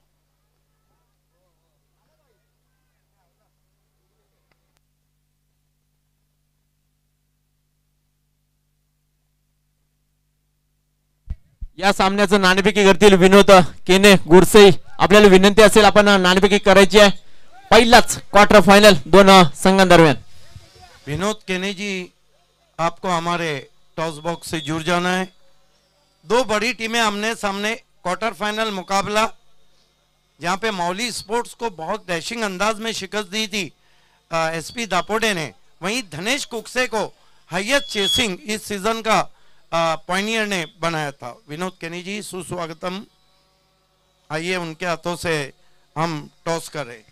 [SPEAKER 2] या सामन्याचं नाणेफेकी करतील विनोद केने गुरसई. आपल्याला विनंती असेल आपण नाणेफेकी करायची आहे. पहिलाच क्वार्टर फाइनल दोन संघांदरम्यान.
[SPEAKER 1] विनोद केने जी आपको हमारे टॉस बॉक्स से जुड़ जाना है. दो बड़ी टीमें आमने सामने. क्वार्टर फाइनल मुकाबला जहां पे मौली स्पोर्ट्स को बहुत डैशिंग अंदाज में शिकस्त दी थी एसपी दापोटे ने, वहीं धनेश कुकसे को हाईएस्ट चेसिंग इस सीजन का पॉइनियर ने बनाया था. विनोद केनी जी सुस्वागतम. आइए उनके हाथों से हम टॉस करें.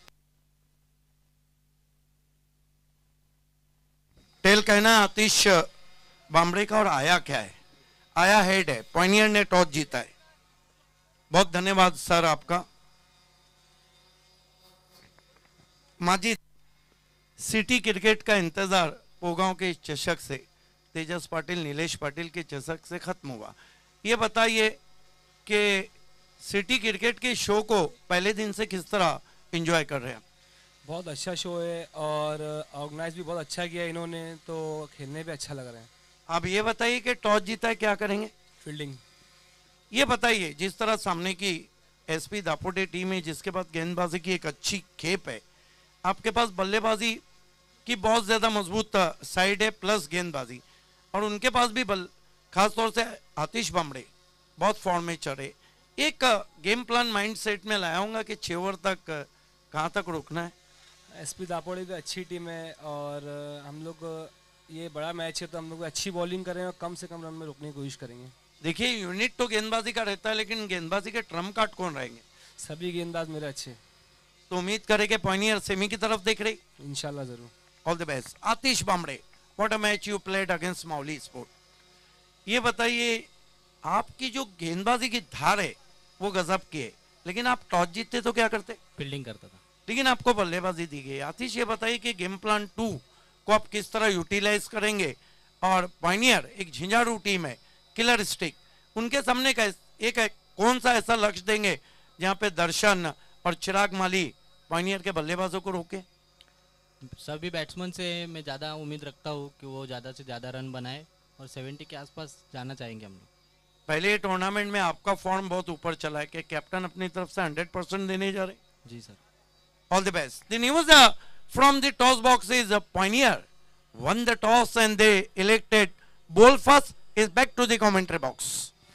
[SPEAKER 1] टेल कहना है आतिश बामड़े का और आया क्या है? आया हेड है. पॉइनियर ने टॉस जीता है. बहुत धन्यवाद सर आपका. माजिद सिटी क्रिकेट का इंतजार पोगांव के चषक से तेजस पाटिल नीलेश पाटिल के चषक से खत्म हुआ. ये बताइए कि सिटी क्रिकेट के शो को पहले दिन से किस तरह एंजॉय कर रहे हैं?
[SPEAKER 3] बहुत अच्छा शो है और ऑर्गेनाइज भी बहुत अच्छा किया इन्होंने, तो खेलने पे अच्छा लग रहा है.
[SPEAKER 1] आप ये बताइए कि टॉस जीता है क्या करेंगे?
[SPEAKER 3] फील्डिंग.
[SPEAKER 1] ये बताइए जिस तरह सामने की एसपी दापोटे टीम है जिसके पास गेंदबाजी की एक अच्छी खेप है, आपके पास बल्लेबाजी की बहुत ज्यादा मजबूत साइड है प्लस गेंदबाजी, और उनके पास भी बल खास तौर से आतिश बामड़े बहुत फॉर्म में चढ़े. एक गेम प्लान माइंड सेट में लाया होगा कि छह ओवर तक कहाँ तक रुकना है.
[SPEAKER 3] एसपी दापोटे भी अच्छी टीम है और हम लोग ये बड़ा मैच है तो हम लोग अच्छी बॉलिंग करें और कम से कम रन में रुकने की कोशिश करेंगे.
[SPEAKER 1] देखिए यूनिट तो गेंदबाजी का रहता है, लेकिन गेंदबाजी के ट्रम्प कार्ड कौन रहेंगे?
[SPEAKER 3] सभी गेंदबाज मेरे अच्छे.
[SPEAKER 1] तो उम्मीद करें कि पॉइनियर सेमी की तरफ देख रही.
[SPEAKER 3] इंशाल्लाह जरूर.
[SPEAKER 1] All the best. Atish Bamde, what a match you played against Mauli sport. ये बताइए आपकी जो गेंदबाजी की धार है वो गजब की है, लेकिन आप टॉस जीतते तो क्या करते?
[SPEAKER 4] फील्डिंग करता था,
[SPEAKER 1] लेकिन आपको बल्लेबाजी दी गई. आतिश ये बताइए कि गेम प्लान टू को आप किस तरह यूटिलाइज करेंगे, और पायनियर एक झिंझाड़ू टीम है, किलर स्टिक, उनके सामने का एक कौन सा ऐसा लक्ष्य देंगे जहां पे दर्शन और चिराग माली पायनियर के बल्लेबाजों को रोके?
[SPEAKER 4] सभी बैट्समैन से मैं ज़्यादा उम्मीद रखता हूँ कि वो ज़्यादा से ज़्यादा रन बनाए और सत्तर के आसपास जाना चाहेंगे हम लोग।
[SPEAKER 1] पहले टूर्नामेंट में आपका फॉर्म बहुत ऊपर चला है कि कैप्टन अपनी तरफ से हंड्रेड परसेंट देने जा रहे?
[SPEAKER 4] जी sir.
[SPEAKER 1] All the best. The news uh, from the toss box is uh, Pioneer won the toss and they elected ball first. Is back to the commentary box.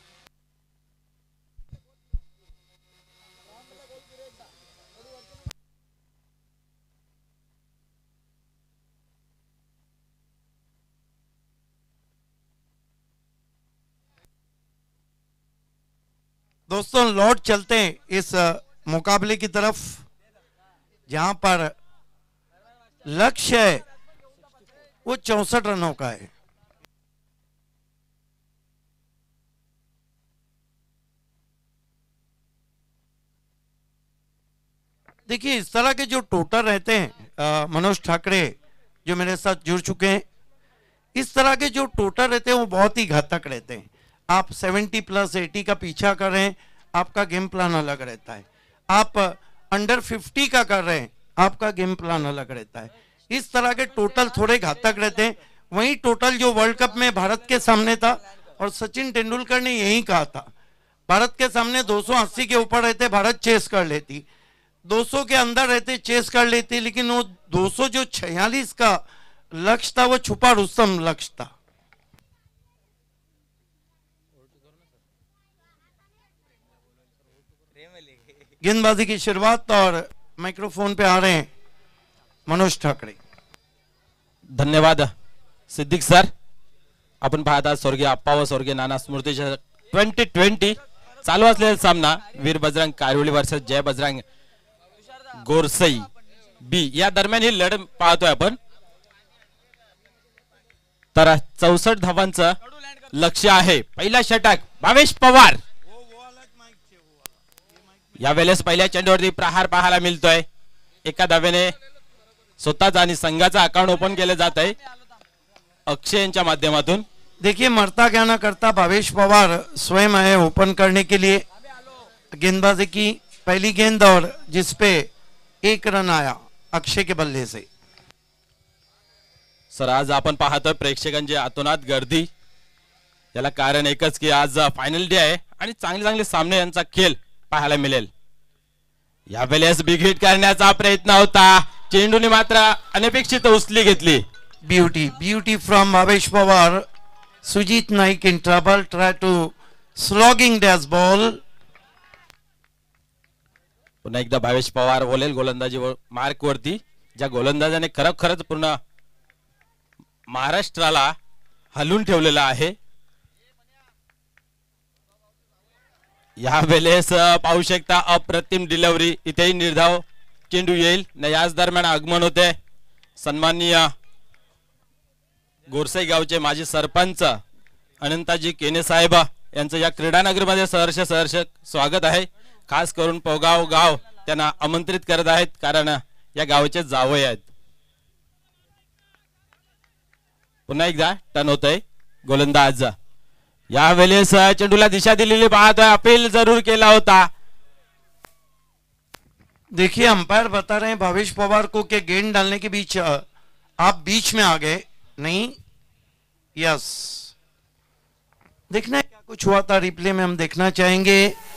[SPEAKER 1] दोस्तों लौट चलते हैं इस uh, मुकाबले की तरफ जहां पर लक्ष्य है वो चौसठ रनों का है। देखिए इस तरह के जो टोटल रहते हैं, मनोज ठाकरे जो मेरे साथ जुड़ चुके हैं, इस तरह के जो टोटल रहते हैं वो बहुत ही घातक रहते हैं। आप सत्तर प्लस अस्सी का पीछा कर रहे हैं, आपका गेम प्लान अलग रहता है। आप अंडर पचास का कर रहे हैं, आपका गेम प्लान अलग रहता है। इस तरह के टोटल थोड़े घातक रहते हैं। वही टोटल जो वर्ल्ड कप में भारत के सामने था और सचिन तेंदुलकर ने यही कहा था, भारत के सामने दो सौ अस्सी के ऊपर रहते भारत चेस कर लेती, दो सौ के अंदर रहते चेस कर लेती, लेकिन वो दो सौ जो छियालीस का लक्ष्य था वो छुपा रुस्तम लक्ष्य था। गेंदबाजी की शुरुआत और माइक्रोफोन पे आ रहे हैं मनोज ठाकरे।
[SPEAKER 5] धन्यवाद सिद्दीक सर। आपण पाहता स्वर्गीय आप्पा व स्वर्गीय नाना स्मृतीच्या ट्वेंटी ट्वेंटी चालू असलेला सामना वीर बजरंग कारिवली वर्सेस जय बजरंग गोरसई बी या दरम्यान ही लढत पाहतोय आपण। तर चौसष्ट धावांचं लक्ष्य आहे। पहिला षटक भावेश पवार, यावेळेस पहिल्या चेंडूवरती प्रहार पाहायला मिळतोय। एका धावेने स्वतःचा आणि संघाचा अकाउंट ओपन केले जात आहे अक्षय यांच्या माध्यमातून।
[SPEAKER 1] देखिए मरता क्या ना करता भावेश पवार स्वयं आए ओपन करने के लिए। गेंदबाजी की पहली गेंद और जिसपे एक रन आया अक्षय के बल्ले से।
[SPEAKER 5] सर आज आपण पाहतोय प्रेक्षकांची अतोनात गर्दी, याला कारण एकच की आज फायनल डे आहे आणि चांगले चांगले सामने यांचा खेळ पाहायला मिळेल। यावेळेस बिग हिट करण्याचा प्रयत्न होता, चेंडूने मात्र अनपेक्षित उचली घेतली।
[SPEAKER 1] Beauty beauty from Bhavesh Pawar. Sujit Naik in trouble, try to slogging dash ball.
[SPEAKER 5] पुन्हा एकदा भावेश पवार बोलेल गोलंदाजी मार्क वरती, ज्या गोलंदाजाने खरोखरच पूर्ण महाराष्ट्राला हलवून ठेवलेला आहे। या वेळेस पाहू शकता अप्रतिम डिलिव्हरी, इथेही निर्धाव चेंडू येईल न याच दरम्यान आगमन होते सन्माननीय गोरसई गावचे माजी सरपंच अनंताजी केने साहेब यांचं या क्रीडानगरमध्ये सहर्ष सहर्ष स्वागत आहे। खास करून पोगाव गाव त्यांना आमंत्रित करत आहेत कारण या गावचे जावई आहेत। पुन्हा एकदा टर्न होतय गोलंदाज, या वेळेस चेंडूला दिशा दिलेली पाहतोय, अपील जरूर केला होता।
[SPEAKER 1] देखिए अंपायर बता रहे हैं भावेश पवार को कि गेंद डालने के बीच आप बीच में आ गए नहीं। यस, देखना है क्या कुछ हुआ था, रिप्ले में हम देखना चाहेंगे।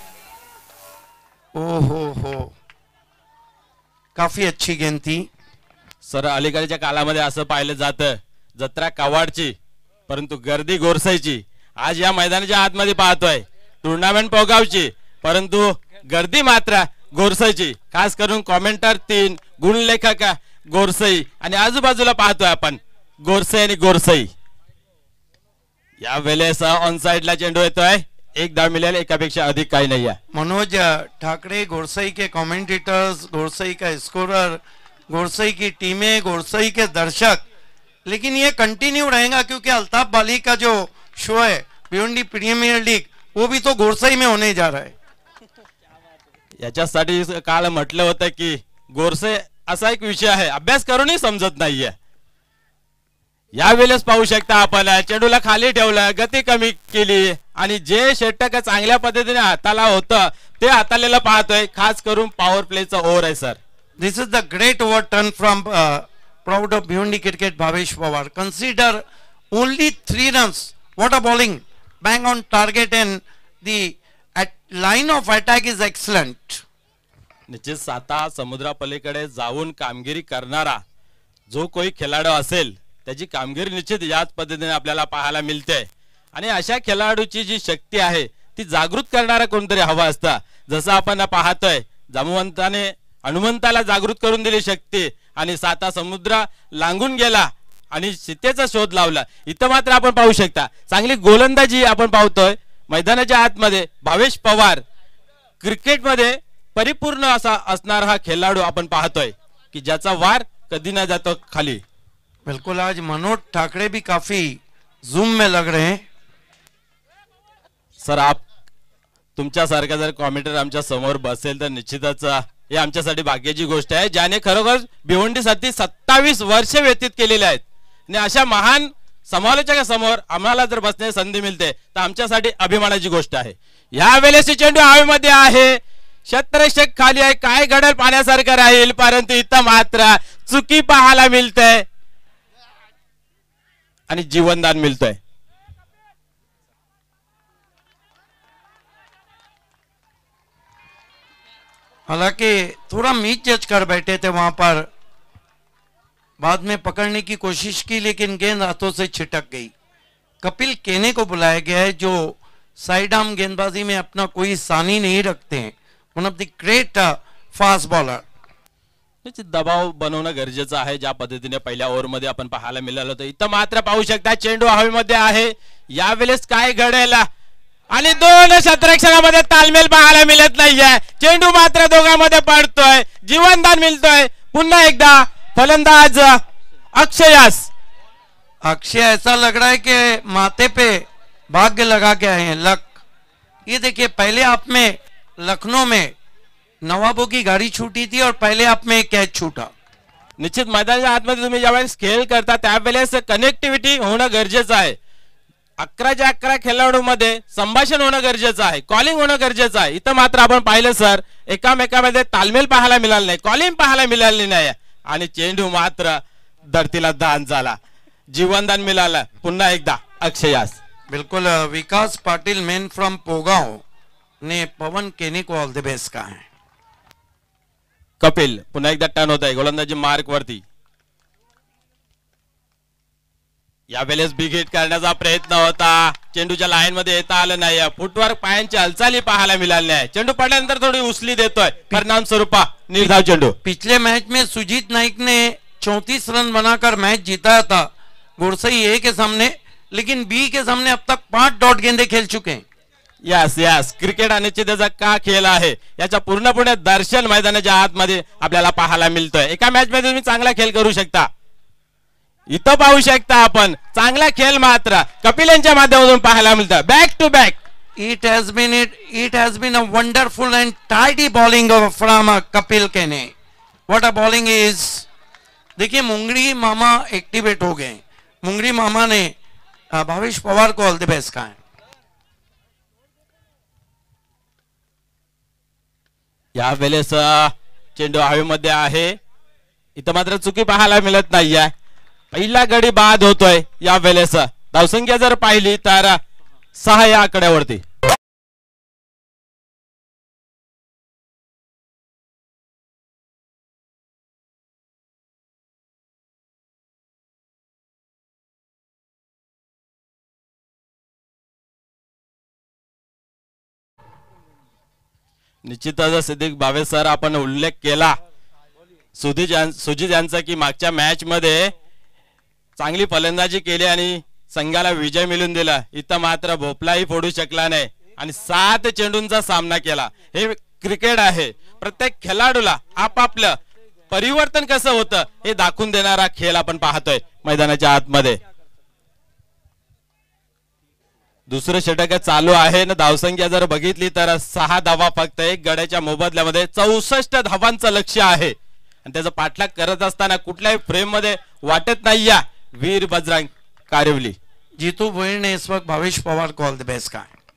[SPEAKER 1] ओहो हो, काफी अच्छी गेंद थी।
[SPEAKER 5] सर अलीकडच्या काळामध्ये असं पाहिलं जातं, जत्रा कवाडची परंतु गर्दी गोरसाईची। आज या मैदानाच्या आतमध्ये पाहतोय टूर्नामेंट पोगावची परंतु गर्दी मात्र गोरसाईची। खास करून कॉमेंटर तीन, गुणलेखक गोरसई आणि आजूबाजूला पाहतोय आपण गोरसई आणि गोरसई। या वेळेस ऑन साइडला चेंडू येतोय, एक धाव मिळेल, एकापेक्षा अधिक काही नाही आहे।
[SPEAKER 1] मनोज ठाकरे गोरसई के कमेंटेटर्स, गोरसई का स्कोरर, गोरसई की टीमें, गोरसई के दर्शक, लेकिन ये कंटिन्यू रहेगा क्योंकि अल्ताफ बाली का जो शो है भिवंडी प्रीमियर लीग वो भी तो गोरसई में होने जा रहा है।
[SPEAKER 5] याच्यासाठी काल म्हटलं होतं की गोरसे असा एक विषय आहे अभ्यास करूनही समजत नाहीये। या वेळेस पाहू शकता आपण चेंडूला खाली ठेवलं, गती कमी केली आणि जे षटक चांगल्या पद्धतीने हाताला होतं ते हाताळलेलं पाहतोय. खास करून पॉवर प्लेचा ओव्हर आहे sir.
[SPEAKER 1] This is the great over turn from uh, proud of Bhiwandi cricket Bhavesh Pawar. Consider only three runs. What a bowling! Bang on target and the at line of attack is excellent.
[SPEAKER 5] निश्चित साता समुद्रापलीकडे जाऊन कामगिरी करणारा जो कोई खेळाडू असेल त्याची कामगिरी निश्चित याच पद्धतीने आपल्याला पाहायला मिळते. आणि अशा खेळाडूची जी शक्ती आहे ती जागृत करणारा कोणतरी हवा असता. जसं आपण पाहतोय जामवंताने हनुमंताला जागृत करून दिली शक्ती आणि साता समुद्र लांगून गेला आणि सीतेचा शोध लावला. इथं मात्र आपण पाहू शकता चांगली गोलंदाजी आपण पाहतोय मैदानाच्या आतमध्ये. भावेश पवार क्रिकेटमध्ये परिपूर्ण असा असणारा हा खेळाडू आपण पाहतोय की ज्याचा वार कधी न जातो खाली.
[SPEAKER 1] बिल्कुल आज मनोज ठाकरे भी काफी जूम में लग रहे हैं.
[SPEAKER 5] सर आप तुमच्यासारखा जर कॉमेंटेटर आमच्या समोर बसेल तर निश्चितच हे आमच्यासाठी भाग्याची गोष्ट आहे ज्याने खरोखर भिवंडीसाठी सत्तावीस वर्ष व्यतीत केलेले आहेत. आणि अशा महान समालोचकासमोर आम्हाला जर बसण्याची संधी मिळते तर आमच्यासाठी अभिमानाची गोष्ट आहे. या वेळेस चेंडू हवेमध्ये आहे. शतरक्षक खाली आहे. काय घडल पाहण्यासारखं राहील परंतु इथं मात्र चुकी पाहायला मिळते आणि जीवनदान मिळतोय.
[SPEAKER 1] हालांकि थोड़ा मीच जज कर बैठे थे वहां पर. बाद में पकड़ने की कोशिश की लेकिन गेंद हाथों से छिटक गई. कपिल केने को बुलाया गया है जो साइड आर्म गेंदबाजी में अपना कोई सानी नहीं रखते हैं. One of the great fast bowler.
[SPEAKER 5] दबाव बनवणं गरजेचं आहे ज्या पद्धतीने पहिल्या ओव्हर मध्ये आपण पाहायला मिळालं होतं. इथं मात्र पाहू शकता चेंडू हवेमध्ये आहे. यावेळेस काय घडेल आणि दोन शतरक्षकामध्ये तालमेल पाहायला मिळत नाहीये. चेंडू मात्र दोघांमध्ये पडतोय. जीवनदान मिळतोय. पुन्हा एकदा फलंदाज अक्षयास.
[SPEAKER 1] अक्षय ऐसा लग रहा है कि माथे पे भाग्य लगा के आए हैं, लक. ये देखिए पहले आप में लखनऊ में नवाबों की गाड़ी छूटी थी और पहले आप में कैच छूटा.
[SPEAKER 5] निश्चित मैदानाच्या आतमध्ये तुम्ही ज्यावेळेस खेळ करता त्यावेळेस कनेक्टिव्हिटी होणं गरजेचं आहे. अकराच्या अकरा खेळाडूंमध्ये संभाषण होणं गरजेचं आहे. कॉलिंग होणं गरजेचं आहे. इथं मात्र आपण पाहिलं सर एकामेकामध्ये तालमेल पाहायला मिळालं नाही. कॉलिंग पाहायला मिळाली नाही आणि चेंडू मात्र धरतीला दान झाला. जीवनदान मिळालं पुन्हा एकदा अक्षयास.
[SPEAKER 1] बिल्कुल विकास पाटिल मैन फ्रॉम पोगांव ने पवन केने को ऑल द बेस्ट कहा है.
[SPEAKER 5] कपिल पुन्हा एकदा टर्न होत आहे गोलंदाजी मार्क वरती. यावेळेस बिग हिट करण्याचा प्रयत्न होता. चेंडूच्या लाईन मध्ये येता आलं नाही. फुटवर्क पायांची हालचाली पाहायला मिळाली नाही. चेंडू पडल्यानंतर थोडी उचली देतोय. परिणाम स्वरूप निर्धाव चेंडू.
[SPEAKER 1] पिछले मैच में सुजीत नाइक ने चौंतीस रन बनाकर मैच जीताया था गुरसई ए के सामने, लेकिन बी के सामने अब तक पांच डॉट गेंदे खेल चुके हैं.
[SPEAKER 5] यस यस क्रिकेट अनिश्चिततेचा का खेळ आहे याच्या पूर्णपणे दर्शन मैदानाच्या आतमध्ये आपल्याला पाहायला मिळतोय. एका मॅच मध्ये तुम्ही चांगला खेळ करू शकता. इथं पाहू शकता आपण चांगला खेळ मात्र कपिल यांच्या माध्यमातून पाहायला मिळतं. Back to back.
[SPEAKER 1] It has been it. It has been a wonderful and tidy bowling from uh, Kapil Kene. What a bowling is. देखिए मुंगरी मामा एक्टिवेट हो गए. मुंगरी मामा ने uh, भावेश पवार को ऑल द बेस्ट कहा है.
[SPEAKER 5] या वेळेस चेंडू हवेमध्ये आहे. इथं मात्र चुकी पाहायला मिळत नाहीये. पहिला गडी बाद होतोय. या वेळेस धावसंख्या जर पाहिली तर सहा या आकड्यावरती. निश्चितच सिद्दीक भावे सर आपण उल्लेख केला सुजित सुजित यांचा की मागच्या मॅच मध्ये चांगली फलंदाजी केली आणि संघाला विजय मिळवून दिला. इथं मात्र भोपलाही फोडू शकला नाही आणि सात चेंडूंचा सामना केला. हे क्रिकेट आहे. प्रत्येक खेळाडूला आपापलं परिवर्तन कसं होतं हे दाखवून देणारा खेळ आपण पाहतोय मैदानाच्या आतमध्ये. दुसरं षटक चालू आहे ना. धावसंख्या जर बघितली तर सहा धावा फक्त एक गड्याच्या मोबदल्यामध्ये चौसष्ट धावांचं लक्ष्य आहे आणि त्याचा पाठलाग करत असताना कुठल्याही फ्रेम मध्ये वाटत नाही या वीर बजरंग कारिवली.
[SPEAKER 1] जीतू भोईर ने इस वक्त भावेश पवार को ऑल द बेस्ट कहा है.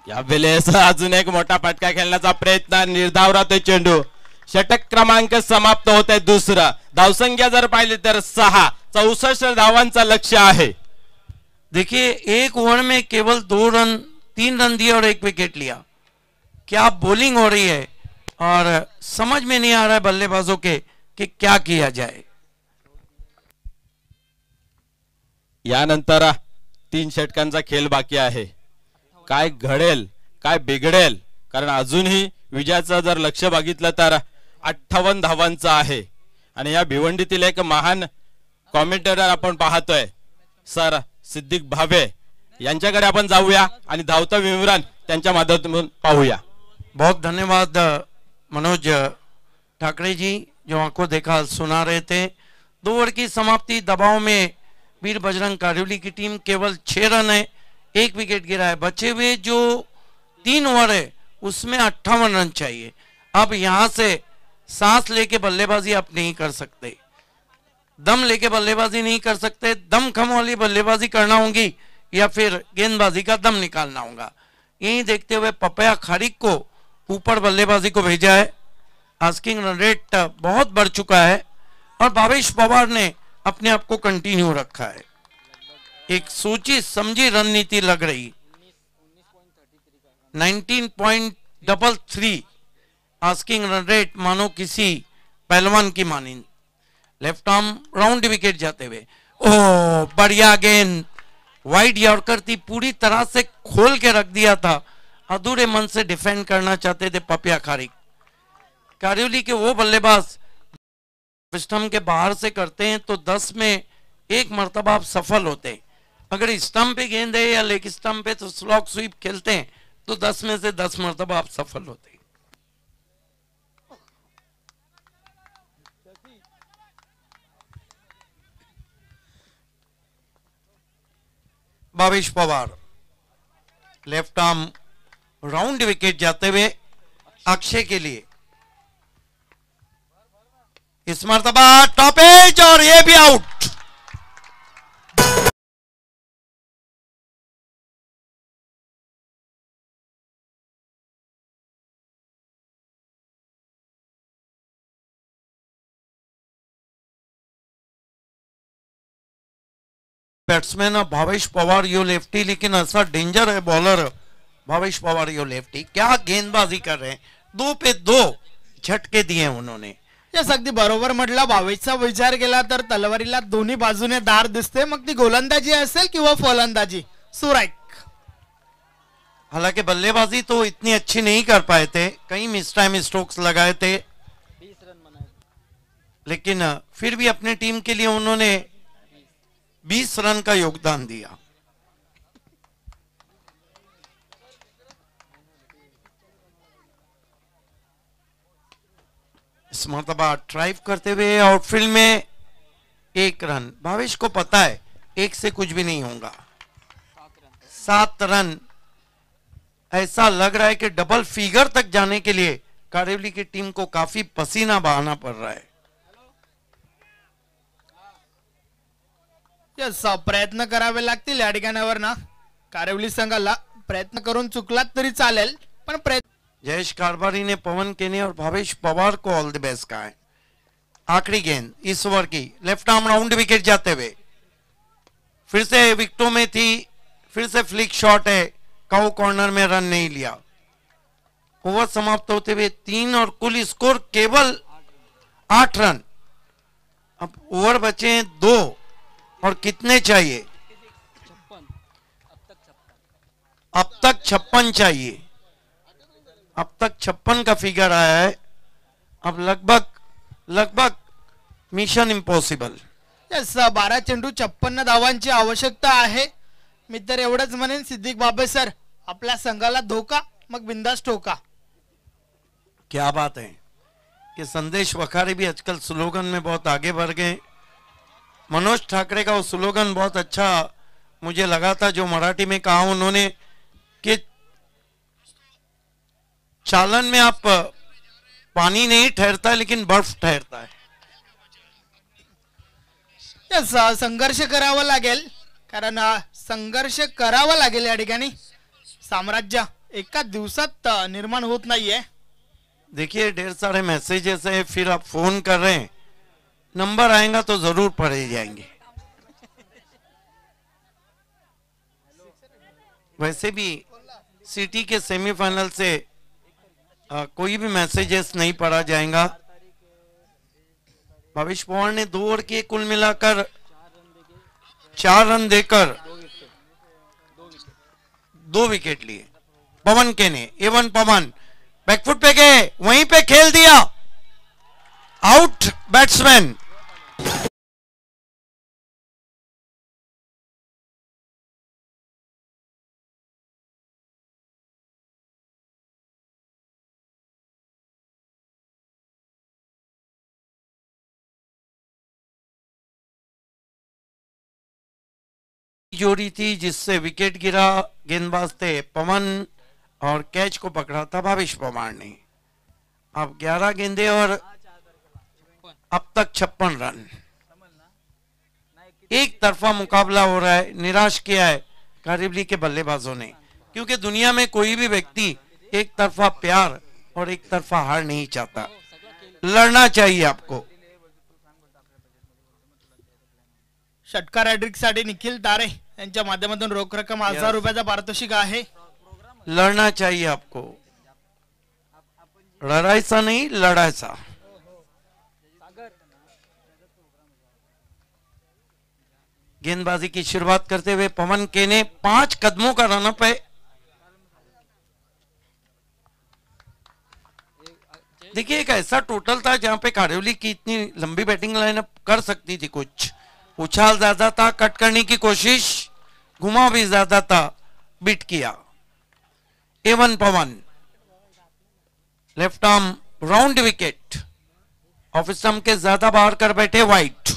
[SPEAKER 5] यावेळेस अजून एक मोठा फटका खेळण्याचा प्रयत्न, निर्धाव राहतोय चेंडू. षटक क्रमांक समाप्त होत आहे दुसरा. धावसंख्या जर पाहिली तर सहा, चौसष्ट धावांचा लक्ष्य आहे.
[SPEAKER 1] देखिए एक ओवर में केवल दो रन, तीन रन दिए और एक विकेट लिया. क्या बॉलिंग हो रही है और समझ में नहीं आ रहा है बल्लेबाजों के कि क्या किया जाए.
[SPEAKER 5] यानंतर तीन षटकांचा खेळ बाकी आहे. काय घडेल काय बिघडेल, कारण अजूनही विजयाचं जर लक्ष बघितलं तर अठ्ठावन्न धावांचं आहे. आणि या भिवंडीतील एक महान कॉमेंटेटर आपण पाहतोय सर सिद्दीक भावे, यांच्याकडे आपण जाऊया आणि धावतं विवरण त्यांच्या माध्यमातून पाहूया.
[SPEAKER 1] बहुत धन्यवाद मनोज ठाकरे जी, जो आंखों देखा सुना रहे थे. दो ओवर की समाप्ति, दबाव में वीर बजरंग कारिवली की टीम केवल छह रन है, एक विकेट गिरा है. बचे हुए जो तीन ओवर है उसमें अट्ठावन रन चाहिए. अब यहां से सांस लेके बल्लेबाजी आप नहीं कर सकते, दम लेके बल्लेबाजी नहीं कर सकते. दम खम वाली बल्लेबाजी करना होगी या फिर गेंदबाजी का दम निकालना होगा. यही देखते हुए पपया खारिक को ऊपर बल्लेबाजी को भेजा है. आस्किंग रन रेट बहुत बढ़ चुका है और भावेश पवार ने अपने आप को कंटिन्यू रखा है. एक सोची समझी रणनीति लग रही. Nineteen point double three asking run rate, मानो किसी पहलवान की मानिंद. लेफ्ट आर्म राउंड विकेट जाते हुए, ओह बढ़िया गेंद, वाइड यॉर्कर थी, पूरी तरह से खोल के रख दिया था. अधूरे मन से डिफेंड करना चाहते थे पपिया खारिक. कारिवली के वो बल्लेबाज स्टंप के बाहर से करते हैं तो दस में एक मर्तबा आप सफल होते हैं. अगर स्टंप पे गेंद है या लेग स्टंप पे तो स्लॉग स्वीप खेलते हैं तो दस में से दस मर्तबा आप सफल होते हैं. Bhavesh Pawar, left arm round wicket जाते हुए अक्षय के लिए. इस मर्तबा टॉप एज और ये भी आउट. बैट्समैन भावेश पवार यो लेफ्टी, लेकिन ऐसा डेंजर है बॉलर भावेश पवार यो लेफ्टी. क्या गेंदबाजी कर रहे हैं, दो पे दो झटके दिए उन्होंने.
[SPEAKER 6] यस, अगदी बरोबर म्हटलं. भावेशचा विचार केला तर तलवारीला दोन्ही बाजूने धार दिसते, मग ती गोलंदाजी असेल किंवा फलंदाजी. सुराईक.
[SPEAKER 1] हालांकि बल्लेबाजी तो इतनी अच्छी नहीं कर पाए थे, कई मिस टाइम स्ट्रोक्स लगाए थे, लेकिन फिर भी अपनी टीम के लिए उन्होंने बीस रन का योगदान दिया. इस मरतबा ड्राइव करते हुए आउटफील्ड में एक रन. भावेश को पता है एक से कुछ भी नहीं होगा. सात रन, ऐसा लग रहा है कि डबल फिगर तक जाने के लिए कारिवली की टीम को काफी पसीना बहाना पड़ रहा है.
[SPEAKER 6] यस, प्रयत्न करावे लागतील या ठिकाणावर ना. कारिवली संघाला प्रयत्न करून चुकलात तरी चालेल, पण प्रयत्न.
[SPEAKER 1] जयेश कारभारी ने पवन केने और भावेश पवार को ऑल द बेस्ट कहा है. आखिरी गेंद इस ओवर की, लेफ्ट आर्म राउंड विकेट जाते हुए, फिर से विकेटों में थी, फिर से फ्लिक शॉट है, काउ कॉर्नर में रन नहीं लिया. ओवर समाप्त होते हुए तीन और कुल स्कोर केवल आठ रन. अब ओवर बचे हैं दो और कितने चाहिए, अब तक छप्पन चाहिए. अब तक छप्पन का फिगर आया है. अब लगभग लगभग मिशन इम्पॉसिबल.
[SPEAKER 6] यस, बारा चेंडू छप्पन्न धावांची आवश्यकता आहे. मी तर एवढंच म्हणेन सिद्दीक बाबे सर, आपल्या संघाला धोका मग बिंदास ठोका.
[SPEAKER 1] क्या बात है कि संदेश वखारे भी आजकल स्लोगन में बहुत आगे बढ़ गए. मनोज ठाकरे का वो स्लोगन बहुत अच्छा मुझे लगा था, जो मराठी में कहा उन्होंने कि चालन में आप पानी नहीं ठहरता लेकिन बर्फ ठहरता है.
[SPEAKER 6] यस, संघर्ष करावा लागेल, कारण संघर्ष करावा लागेल या ठिकाणी. साम्राज्य एका दिवसात अ, निर्माण होत नाहीये.
[SPEAKER 1] देखिए ढेर सारे मैसेजेस हैं, फिर आप फोन कर रहे हैं, नंबर आएगा तो जरूर पढ़े जाएंगे. वैसे भी सिटी के सेमीफाइनल से आ, कोई भी मैसेजेस नहीं पढ़ा जाएगा. भविष्य पवार ने दो ओवर के कुल मिलाकर चार रन देकर दो विकेट लिए. पवन के ने एवन पवन बैकफुट पे गए, वहीं पे खेल दिया, आउट बैट्समैन. जोड़ी थी जिससे विकेट गिरा. गेंदबाज थे पवन और कैच को पकड़ा था भावेश पवार ने. अब ग्यारह गेंदे और अब तक छप्पन रन. एक तरफा मुकाबला हो रहा है. निराश किया है कारिवली के बल्लेबाजों ने, क्योंकि दुनिया में कोई भी व्यक्ति एक तरफा प्यार और एक तरफा हार नहीं चाहता. लड़ना चाहिए आपको.
[SPEAKER 6] षटकार हॅट्रिक साठी निखिल तारे यांच्या माध्यमातून रोख रक्कम हजार रुपयाचा पारितोषिक आहे.
[SPEAKER 1] लड़ना चाहिए आपको, लड़ाईचा नहीं लड़ाईचा. गेंदबाजी की शुरुआत करते हुए पवन के ने पांच कदमों का रनअप है. देखिए एक ऐसा टोटल था जहां पे कारिवली की इतनी लंबी बैटिंग लाइनअप कर सकती थी. कुछ उछाल ज्यादा था, कट करने की कोशिश, घुमाव भी ज्यादा था, बिट किया. एवन Pawan left arm round wicket, off stump के ज्यादा बाहर कर बैठे वाइट.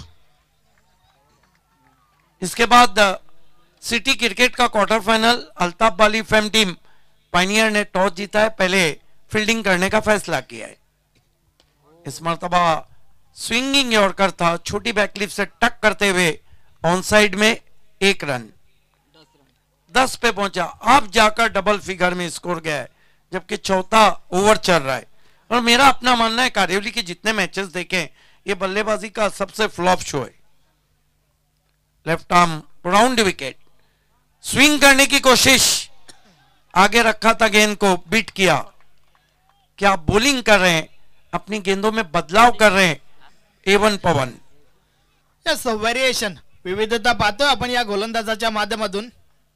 [SPEAKER 1] इसके बाद सिटी क्रिकेट का quarter final, Altaf Bali fame team pioneer ने टॉस जीता है, पहले फील्डिंग करने का फैसला किया है. इस मर्तबा स्विंगिंग यॉर्कर था, छोटी बैकलिप से टक करते हुए ऑन साइड में एक रन. दस पे पहुंचा, अब जाकर डबल फिगर में स्कोर गया है, जबकि चौथा ओवर चल रहा है. और मेरा अपना मानना है कारिवली के जितने मैचेस देखे, ये बल्लेबाजी का सबसे फ्लॉप शो है. Left arm round wicket, swing करने की कोशिश, आगे रखा था गेंद को, बीट किया. क्या बॉलिंग कर रहे हैं, अपनी गेंदों में बदलाव कर रहे हैं एवन पवन.
[SPEAKER 6] यस व्हेरिएशन, विविधता पाहतोय आपण या गोलंदाजाच्या माध्यमातून.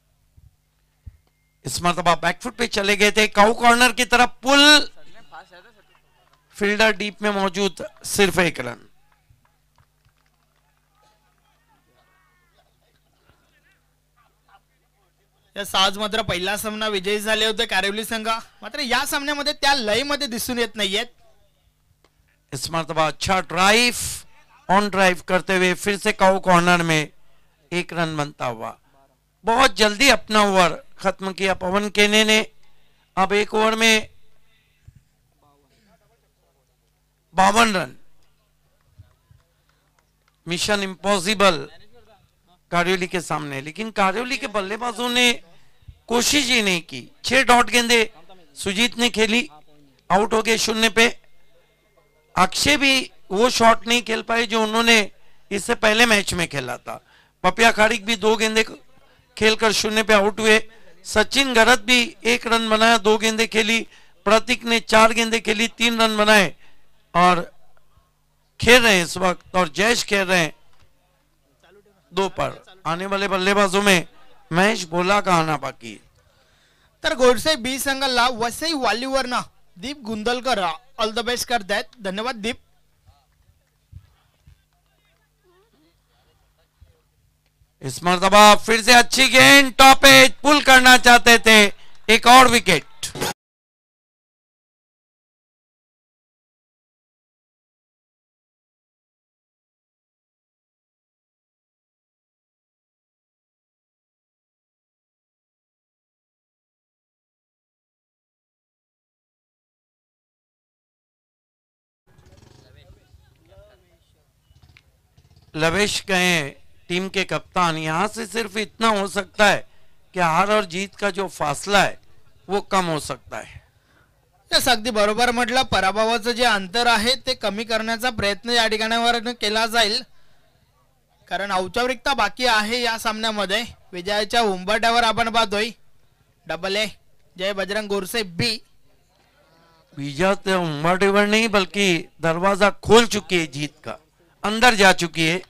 [SPEAKER 1] इस मरतबा बैकफुट पे चले गए थे, काउ कॉर्नर की तरफ पुल, फील्डर डीप में मौजूद, सिर्फ एक रन.
[SPEAKER 6] यस आज मात्र पहिला सामना विजयी झाले होते कारिवली संघ, मात्र या सामन्यामध्ये त्या लय मध्ये दिसून येत नाहीयेत.
[SPEAKER 1] इस मरतबा अच्छा ड्राइव, ऑन ड्राइव करते हुए फिर से काउ कॉर्नर में एक रन बनता हुआ. बहुत जल्दी अपना ओवर खत्म किया पवन केने ने. अब एक ओवर में बावन रन, मिशन इम्पॉसिबल कारिवली के सामने. लेकिन कारिवली के बल्लेबाजों ने कोशिश ही नहीं की. छह डॉट गेंदे सुजीत ने खेली, आउट हो गए शून्य पे. अक्षय भी वो शॉट नहीं खेल पाए जो उन्होंने इससे पहले मैच में खेला था. पपिया खारिक भी दो गेंदे खेलकर शून्य पे आउट हुए. सचिन गरत भी एक रन बनाया, दो गेंदे खेली. प्रतीक ने चार गेंदे खेली, तीन रन बनाए और खेल रहे हैं इस वक्त. और जयेश खेल रहे हैं दो पर. आने वाले बल्लेबाजों में महेश बोला का आना बाकी.
[SPEAKER 6] तर गोडसे बी संघाला वसई वालीवरनं Deep Gundalkar all the best करतायत. धन्यवाद दीप.
[SPEAKER 1] इस मरतबा फिर से अच्छी गेंद, टॉप एज, पुल करना चाहते थे, एक और विकेट. लवेश कहें टीम के कप्तान, यहां से सिर्फ इतना हो सकता है कि हार और जीत का जो फासला है वो कम हो सकता है.
[SPEAKER 6] यस, अगदी बरोबर म्हटलं. पराभवाचं जे अंतर आहे ते कमी करण्याचा प्रयत्न या ठिकाणावर केला जाईल, कारण औपचारिकता बाकी आहे या सामन्यामध्ये. विजयाच्या उंबरठ्यावर आपण पाहतोय double A Jai Bajrang Gorse B.
[SPEAKER 1] विजय तो उम्बाडेवर नहीं बल्कि दरवाजा खोल चुकी है, जीत का अंदर जा चुकी है.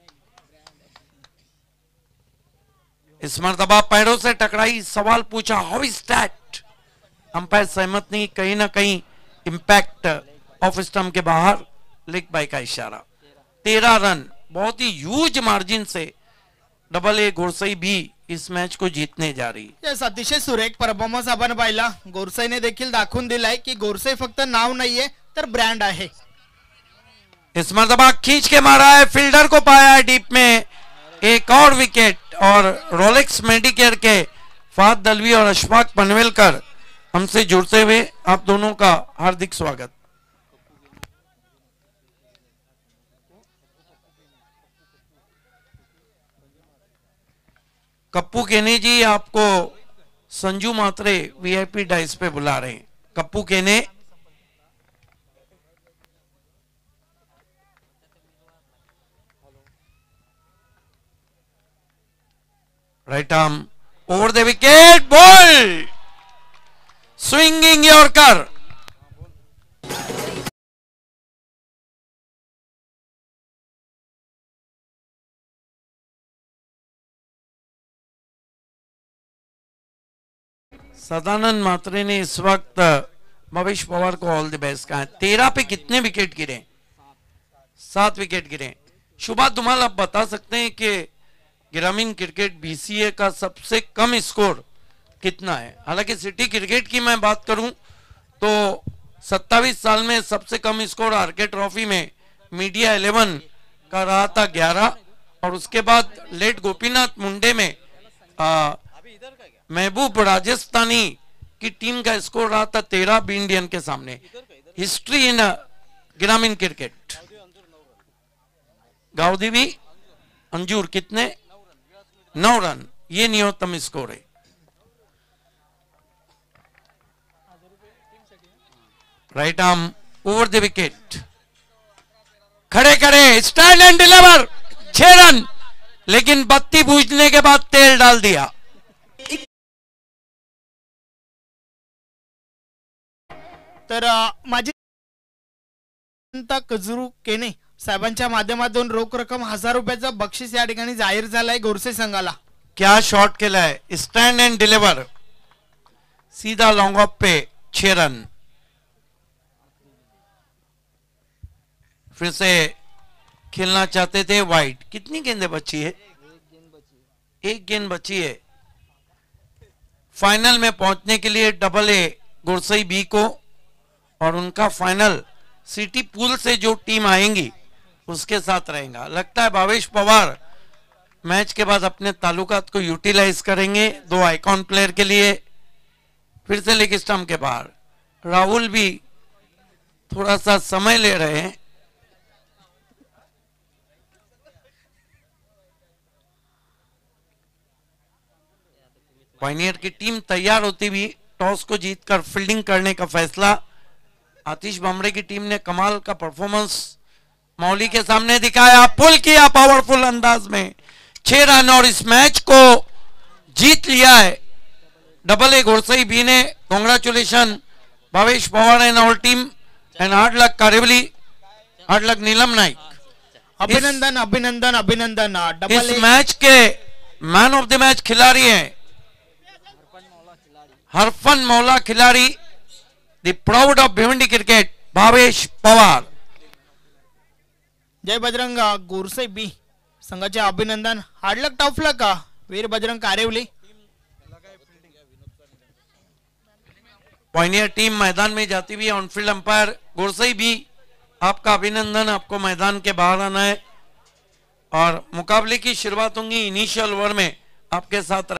[SPEAKER 1] इस मर्तबा पैरों से टकराई, सवाल पूछा हाउ इज दैट. अंपायर सहमत नहीं, कहीं ना कहीं इंपैक्ट ऑफ स्टंप के बाहर, लेग बाय का इशारा. तेरह रन बहुत ही ह्यूज मार्जिन से डबल ए गोरसई भी इस मैच को जीतने जा रही.
[SPEAKER 6] यस, अतिशय सुरेख परफॉर्मन्स आपण पाहिला. गोरसेने देखील दाखवून दिलाय की गोरसे फक्त नाव नाहीये तर ब्रँड आहे.
[SPEAKER 1] इस मर्तबा खींच के मारा है, फील्डर को पाया है डीप में. एक और विकेट, और रोलेक्स मेडिकेयर के फाद दलवी और अशफाक पनवेलकर हमसे जुड़ते हुए आप दोनों का हार्दिक स्वागत. कप्पू केने जी आपको संजू मात्रे वीआईपी डाइस पे बुला रहे हैं. Kappu Kene, right arm over the wicket, ball swinging yorker. Sadanand Mhatre ने इस वक्त भवेश पवार को ऑल द बेस्ट कहा. तेरह पे कितने विकेट गिरे? सात विकेट गिरे. शुभा धुमाल, आप बता सकते हैं कि ग्रामीण क्रिकेट बीसीए का सबसे कम स्कोर कितना है? हालांकि सिटी क्रिकेट की मैं बात करूं तो सत्ताईस साल में सबसे कम स्कोर आरके ट्रॉफी में मीडिया इलेवन का रहा था ग्यारह, और उसके बाद लेट गोपीनाथ मुंडे में आ, महबूब राजस्थानी की टीम का स्कोर रहा था तेरह बी इंडियन के सामने. हिस्ट्री इन ग्रामीण क्रिकेट. गावदेवी अंजूर कितने? नौ रन, ये न्यूनतम स्कोर है. Right arm over the wicket, खड़े खड़े स्टैंड एंड डिलीवर. छह रन, लेकिन बत्ती बूझने के बाद तेल डाल दिया.
[SPEAKER 6] तर माझी कजरू केने साहेबांच्या माध्यमातून रोख रक्कम हजार रुपयाचं बक्षीस या ठिकाणी जाहीर झालंय गोरसे संघाला.
[SPEAKER 1] क्या शॉट खेला है, स्टैंड एंड डिलीवर, सीधा लॉन्ग ऑफ पे छह रन. फिर से खेलना चाहते थे वाइड. कितनी गेंदें बची है? एक गेंद बची है. फाइनल में पहुंचने के लिए डबल ए गोरसई बी को और उनका फाइनल सिटी पूल से जो टीम आएंगी उसके साथ रहेगा. लगता है भावेश पवार मैच के बाद अपने ताल्लुकात को यूटिलाइज करेंगे दो आइकॉन प्लेयर के लिए. फिर से लेग स्टंप के बाहर. राहुल भी थोड़ा सा समय ले रहे हैं. पायनियर की टीम तैयार होती हुई टॉस को जीतकर फील्डिंग करने का फैसला. आतिश बामरे की टीम ने कमाल का परफॉर्मेंस मौली के सामने दिखाया, पुल किया पावरफुल अंदाज में छह रन, और इस मैच को जीत लिया है डबल ए गोरसई बी ने. Congratulation Bhavesh Pawar and all team, and hard luck Karevali, hard luck Neelam Naik.
[SPEAKER 6] अभिनंदन अभिनंदन अभिनंदन. डबल
[SPEAKER 1] इस मैच के मैन ऑफ द मैच खिलाड़ी हैं हरफन मौला खिलाड़ी, the proud of Bhiwandi cricket, Bhavesh Pawar.
[SPEAKER 6] Jai Bajrang Gorse B संघाचे अभिनंदन. Hard luck tough luck Veer Bajrang Karevali.
[SPEAKER 1] Pioneer team मैदान में जाती हुई ऑनफील्ड अंपायर गोरसई भी आपका अभिनंदन. आपको मैदान के बाहर आना है और मुकाबले की शुरुआत होंगी इनिशियल ओवर में आपके साथ.